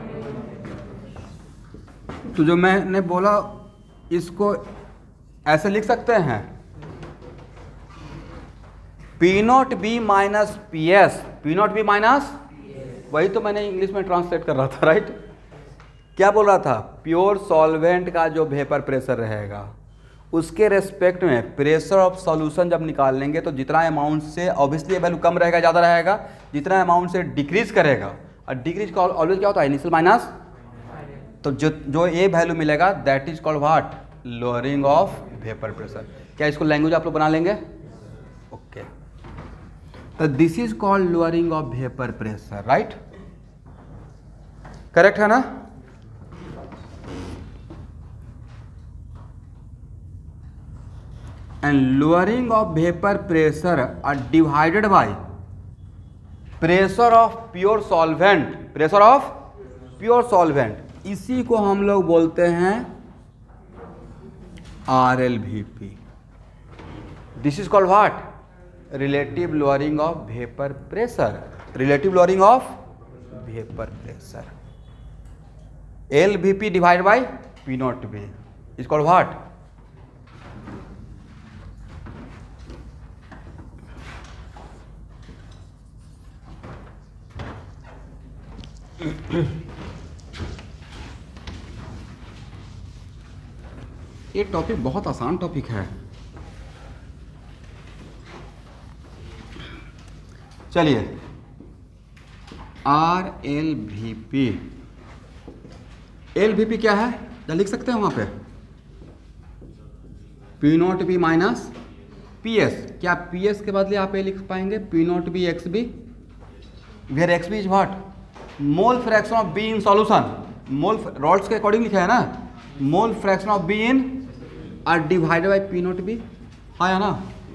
तो जो मैंने बोला इसको ऐसे लिख सकते हैं, P naught B minus P S, P naught B minus, वही तो मैंने इंग्लिश में ट्रांसलेट कर रहा था, राइट। क्या बोल रहा था, प्योर सॉल्वेंट का जो वेपर प्रेशर रहेगा उसके रेस्पेक्ट में प्रेशर ऑफ सॉल्यूशन जब निकाल लेंगे तो जितना अमाउंट से, ऑब्वियसली वैल्यू कम रहेगा ज़्यादा रहेगा, जितना अमाउंट से डिक्रीज करेगा, और डिक्रीज का ऑलवेज क्या होता है, इनिशियल माइनस, तो जो जो ए वैल्यू मिलेगा that is called what, lowering of vapour pressure. क्या इसको लैंग्वेज आप लोग बना लेंगे? ओके, तो this is called lowering of vapour pressure, right, correct है ना। And lowering of vapour pressure are divided by pressure of pure solvent, pressure of pure solvent, इसी को हम लोग बोलते हैं R L V P. This is called what, relative lowering of vapour pressure, relative lowering of vapour pressure. L V P divide by P naught B is called what, ये topic बहुत आसान topic है। चलिए, R L V P, L V P क्या है, क्या लिख सकते हैं वहां पे, P naught B minus P S. क्या पी एस के बदले आप ए लिख पाएंगे, P naught B X B, where X B is what, mole fraction of B in solution, mole Rawls के अकॉर्डिंग लिखा है ना, mole fraction of B in R divided by P naught B, हाँ या ना।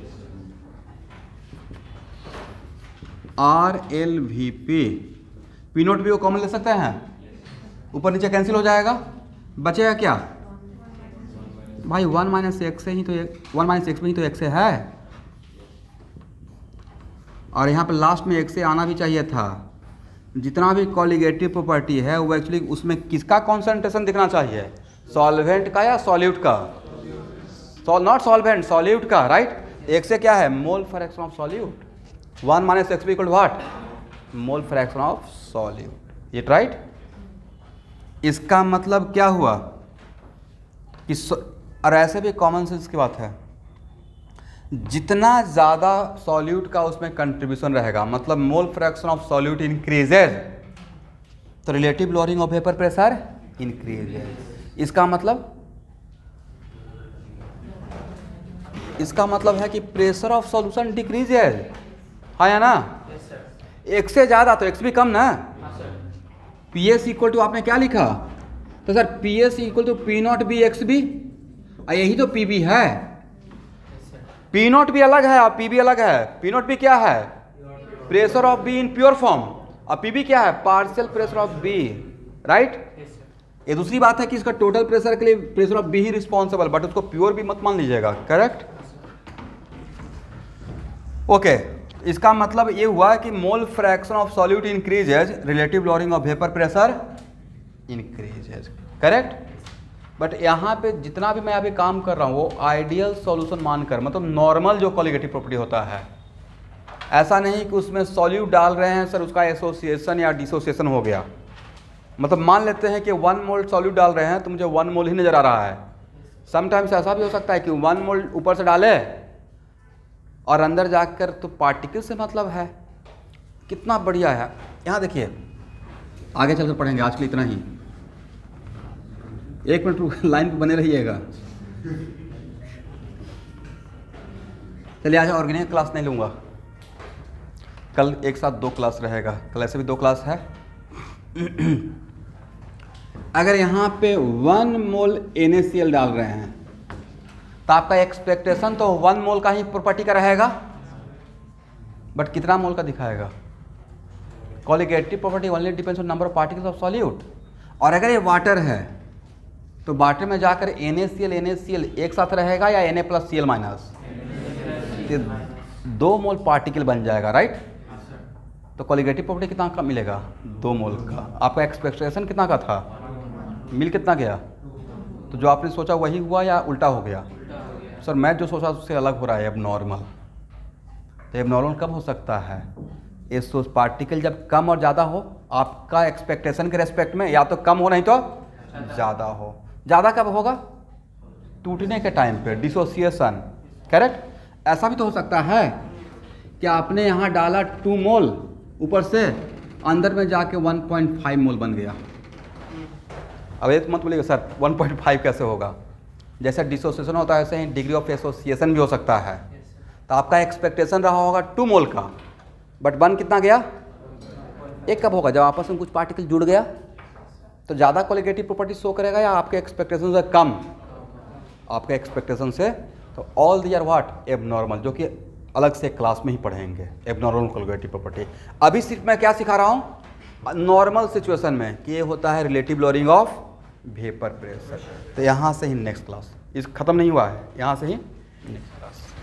R L V P, P naught B को common ले सकते हैं, ऊपर नीचे कैंसिल हो जाएगा, बचेगा क्या भाई, वन माइनस एक्स से ही तो वन माइनस एक्स में ही तो एक्स है, और यहाँ पे लास्ट में एक्स से आना भी चाहिए था। जितना भी कॉलिगेटिव प्रॉपर्टी है वो एक्चुअली उसमें किसका कॉन्सेंट्रेशन दिखना चाहिए, सॉल्वेंट का या सॉल्यूट का, नॉट सॉल्वेंट, सॉल्यूट का, राइट। एक से क्या है, mole fraction of solute, one minus X B equal to what, mole fraction of solute, ये राइट। इसका मतलब क्या हुआ कि, और ऐसे भी कॉमन सेंस की बात है, जितना ज़्यादा सॉल्यूट का उसमें कंट्रीब्यूशन रहेगा, मतलब mole fraction of solute increases, तो relative lowering of vapour pressure increases. इसका मतलब इसका मतलब है कि प्रेशर ऑफ सॉल्यूशन डिक्रीजेज, हाँ या ना। एक से ज़्यादा तो एक्स भी कम ना, पी एस इक्वल टू आपने क्या लिखा, तो sir P S equal to P naught B X B, यही तो पी बी है, पी नॉट बी अलग है और पी बी अलग है। पी नॉट बी क्या है, pressure of B in pure form, और पी बी क्या है, partial pressure of B, right. ये दूसरी बात है कि इसका टोटल प्रेशर के लिए प्रेशर ऑफ बी ही रिस्पॉन्सिबल, बट उसको प्योर भी मत मान लीजिएगा, करेक्ट। ओके, इसका मतलब ये हुआ कि mole fraction of solute increases, relative lowering of vapour pressure increases, correct. But यहाँ पे जितना भी मैं अभी काम कर रहा हूँ वो आइडियल सॉल्यूशन मानकर, मतलब नॉर्मल जो कॉलिगेटिव प्रॉपर्टी होता है, ऐसा नहीं कि उसमें सॉल्यूट डाल रहे हैं सर उसका एसोसिएशन या डिसोसिएशन हो गया। मतलब मान लेते हैं कि वन मोल सॉल्यूट डाल रहे हैं तो मुझे वन मोल ही नज़र आ रहा है। समटाइम्स ऐसा भी हो सकता है कि वन मोल ऊपर से डाले और अंदर जाकर तो पार्टिकल से मतलब है। कितना बढ़िया है। यहाँ देखिए, आगे चलकर पढ़ेंगे, आज के लिए इतना ही। एक मिनट लाइन पे बने रहिएगा। चलिए, आज ऑर्गेनिक क्लास नहीं लूँगा, कल एक साथ दो क्लास रहेगा। कल ऐसे भी दो क्लास है। अगर यहाँ पे one mole N A C L डाल रहे हैं तो आपका एक्सपेक्टेशन तो वन मोल का ही प्रॉपर्टी का रहेगा, बट कितना मोल का दिखाएगा? Colligative property only depends on number of particles of solute. और अगर ये वाटर है तो वाटर में जाकर N A C L N A C L एक साथ रहेगा या Na plus C L minus, दो मोल पार्टिकल बन जाएगा, राइट। तो कॉलिगेटिव प्रॉपर्टी कितना का मिलेगा? दो मोल का। आपका एक्सपेक्टेशन कितना का था? मिल कितना गया? तो जो आपने सोचा वही हुआ या उल्टा हो गया? सर मैं जो सोचा उससे अलग हो रहा है, एबनॉर्मल। तो एबनॉर्मल कब हो सकता है? ये सोच पार्टिकल जब कम और ज़्यादा हो, आपका एक्सपेक्टेशन के रेस्पेक्ट में, या तो कम हो नहीं तो ज़्यादा हो। ज़्यादा कब होगा? टूटने के टाइम पे, डिसोसिएशन, करेक्ट। ऐसा भी तो हो सकता है कि आपने यहाँ डाला टू मोल, ऊपर से अंदर में जाके वन पॉइंट फाइव मोल बन गया। अब ये मत बोलिएगा सर वन पॉइंट फाइव कैसे होगा? जैसे डिसोसिएशन होता है वैसे ही डिग्री ऑफ एसोसिएशन भी हो सकता है। तो आपका एक्सपेक्टेशन रहा होगा टू मोल का, बट बन कितना गया? एक। कब होगा? जब आपस में कुछ पार्टिकल जुड़ गया। तो ज़्यादा कॉलिगेटिव प्रॉपर्टी शो करेगा या आपके एक्सपेक्टेशन से कम? आपके एक्सपेक्टेशन से। तो all they are what? Abnormal, जो कि अलग से क्लास में ही पढ़ेंगे, एबनॉर्मल कॉलिगेटिव प्रॉपर्टी। अभी सिर्फ मैं क्या सिखा रहा हूँ नॉर्मल सिचुएशन में कि ये होता है relative lowering of vapour pressure. तो यहाँ से ही नेक्स्ट क्लास, इस खत्म नहीं हुआ है, यहाँ से ही नेक्स्ट क्लास।